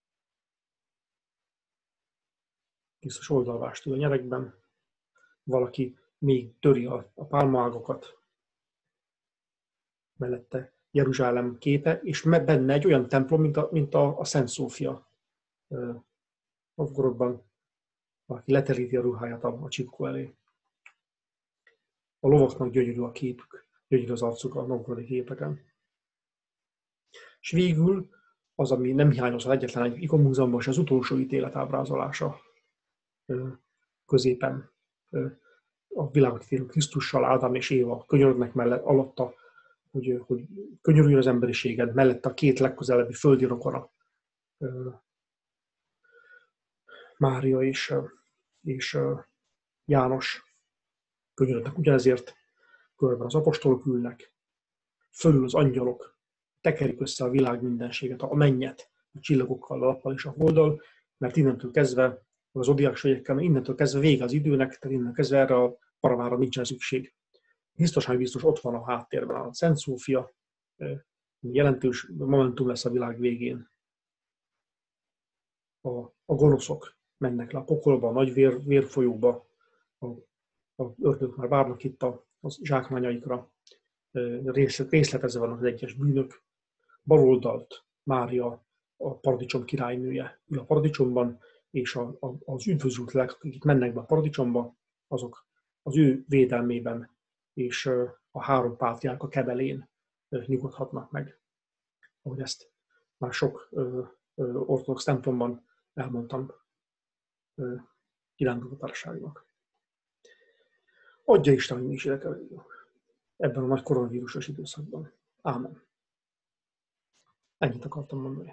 Krisztus oldalvást ül a nyerekben, valaki még töri a pálmaágakat, mellette Jeruzsálem képe, és benne egy olyan templom, mint a Szent Szófia. Novgorodban valaki leteríti a ruháját a csikkó elé. A lovaknak gyönyörű a képük, gyönyörű az arcuk a novgorodi képeken. És végül az, ami nem hiányozhat egyetlen egy ikonmúzeumban, az utolsó ítélet ábrázolása. Középen a világot ítélő Krisztussal Ádám és Éva könyörögnek mellett alatta, hogy könyörüljön az emberiségen, mellette a 2 legközelebbi földi rokona, Mária és János könyörögnek ugyanezért, körben az apostolok ülnek, fölül az angyalok, tekerik össze a világ mindenséget, a mennyet, a csillagokkal, a nappal és a holddal, mert innentől kezdve, az zodiáksegyekkel, innentől kezdve vége az időnek, tehát innentől kezdve erre a paravára nincsen szükség. Biztos ott van a háttérben a Szent Szófia, jelentős momentum lesz a világ végén. A gonoszok mennek le a pokolba, a nagy vérfolyóba, a ördögök már várnak itt a zsákmányaikra, részletezve vannak az egyes bűnök. Baloldalt Mária, a paradicsom királynője ül a paradicsomban, és az üdvözült lelkek, akik itt mennek be a paradicsomba, azok az ő védelmében és a 3 pátriárka kebelén nyugodhatnak meg. Ahogy ezt már sok ortodox templomban elmondtam kirándulótárságnak. Adja Isten, hogy mi is ide kerüljünk ebben a nagy koronavírusos időszakban. Ámen. Ennyit akartam mondani.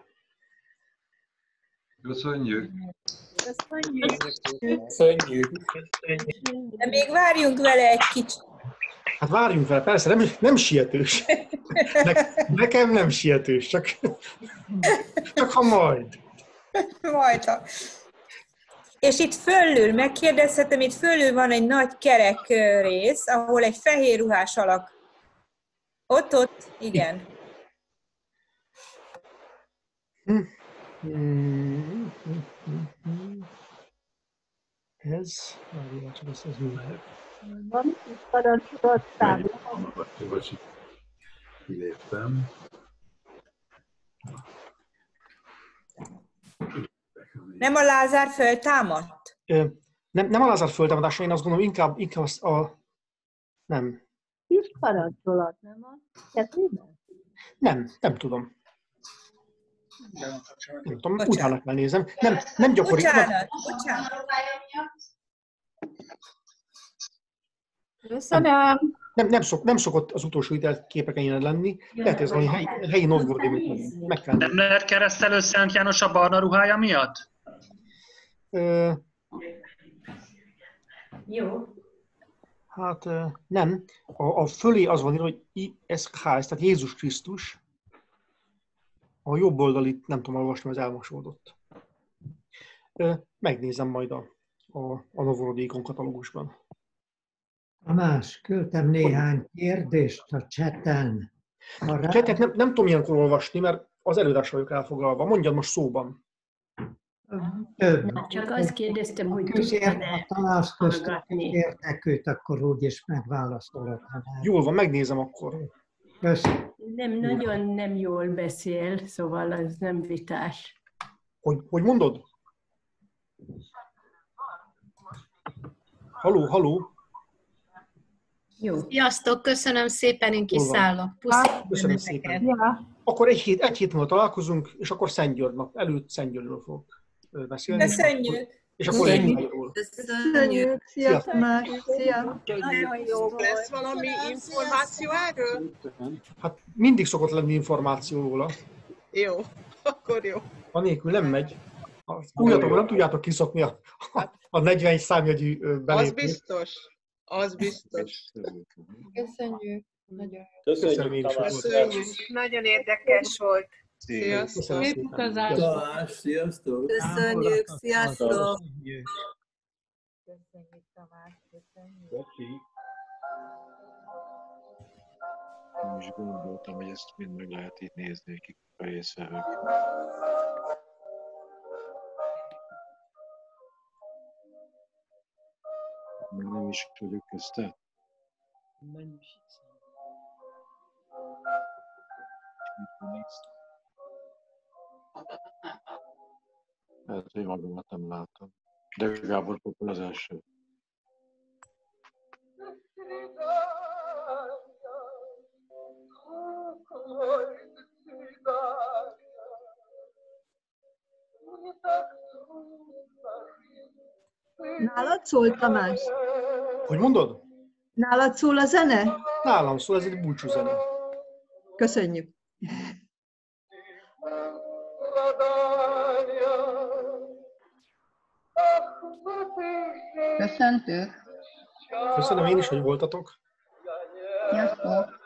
Köszönjük! Köszönjük. De még várjunk vele egy kicsit. Hát várjunk vele, persze, nem sietős. Nekem nem sietős, csak ha majd. Majd. És itt fölül, megkérdezhetem, itt fölül van egy nagy kerek rész, ahol egy fehér ruhás alak. Ott, igen. Ez, várjál, csak ez mi lehet. Van itt parancsolat tábla. Kiléptem. Nem a Lázár föltámadt? Nem a Lázár föltámadása, én azt gondolom, inkább az a... Nem. Kis parancsolat, nem a kezében? Nem tudom. Nem tudom, utána kell nézem. Nem gyakori. Bocsánat. Köszönöm. Nem szokott az utolsó képeken ilyen lenni. Lehet ez valami helyi Novgorodi. Meg kell. Nem lehet keresztelő Szent János a barna ruhája miatt? Jó. Hát nem. A fölé az van írva, hogy ISH, tehát Jézus Krisztus. A jobb oldalit nem tudom olvasni, az elmosódott. Megnézem majd a Novgorodi ikonkatalógusban. Tamás, küldtem néhány kérdést a chaten. A chatet nem tudom ilyenkor olvasni, mert az előadásra vagyok elfoglalva. Mondjad most szóban. Több. Csak azt kérdeztem, hogy Ha találsz köztük értekült, akkor úgyis megválaszolod. Jól van, megnézem akkor. Köszönöm. nagyon nem jól beszél, szóval az nem vitás. Hogy mondod? Halló? Jó. Sziasztok, köszönöm szépen, én kiszállok. Puszi. Köszönöm szépen. Ja. Akkor egy hét múlva találkozunk, és akkor Szentgyörgy nap előtt Szentgyörgyről fogok beszélni. Köszönjük! És akkor Köszönjük! Szia, Tamás! Szia! Nagyon jó. Lesz valami információ erről? Hát mindig szokott lenni információ róla. Jó, akkor jó. Anélkül nem megy. Újatokban nem tudjátok kiszokni a 41 számjegyű belépést. Az biztos. Köszönjük. Nagyon jó. Köszönjük. Nagyon érdekes volt. Sziasztok. Szép utazás. Sziasztok. Köszönjük, sziasztok. Köszönjük, Tamás! Köszönjük! Nem is gondoltam, hogy ezt mind meg lehet itt nézni, akik fejészfelhők. Még nem is vagyok közte. Hát, hogy magamat nem látom. De Gábor Popol az első. Nálad szól, Tamás? Hogy mondod? Nálad szól a zene? Nálam szól, ez egy búcsú zene. Köszönjük! Köszöntök. Köszönöm én is, hogy voltatok. Sziasztok.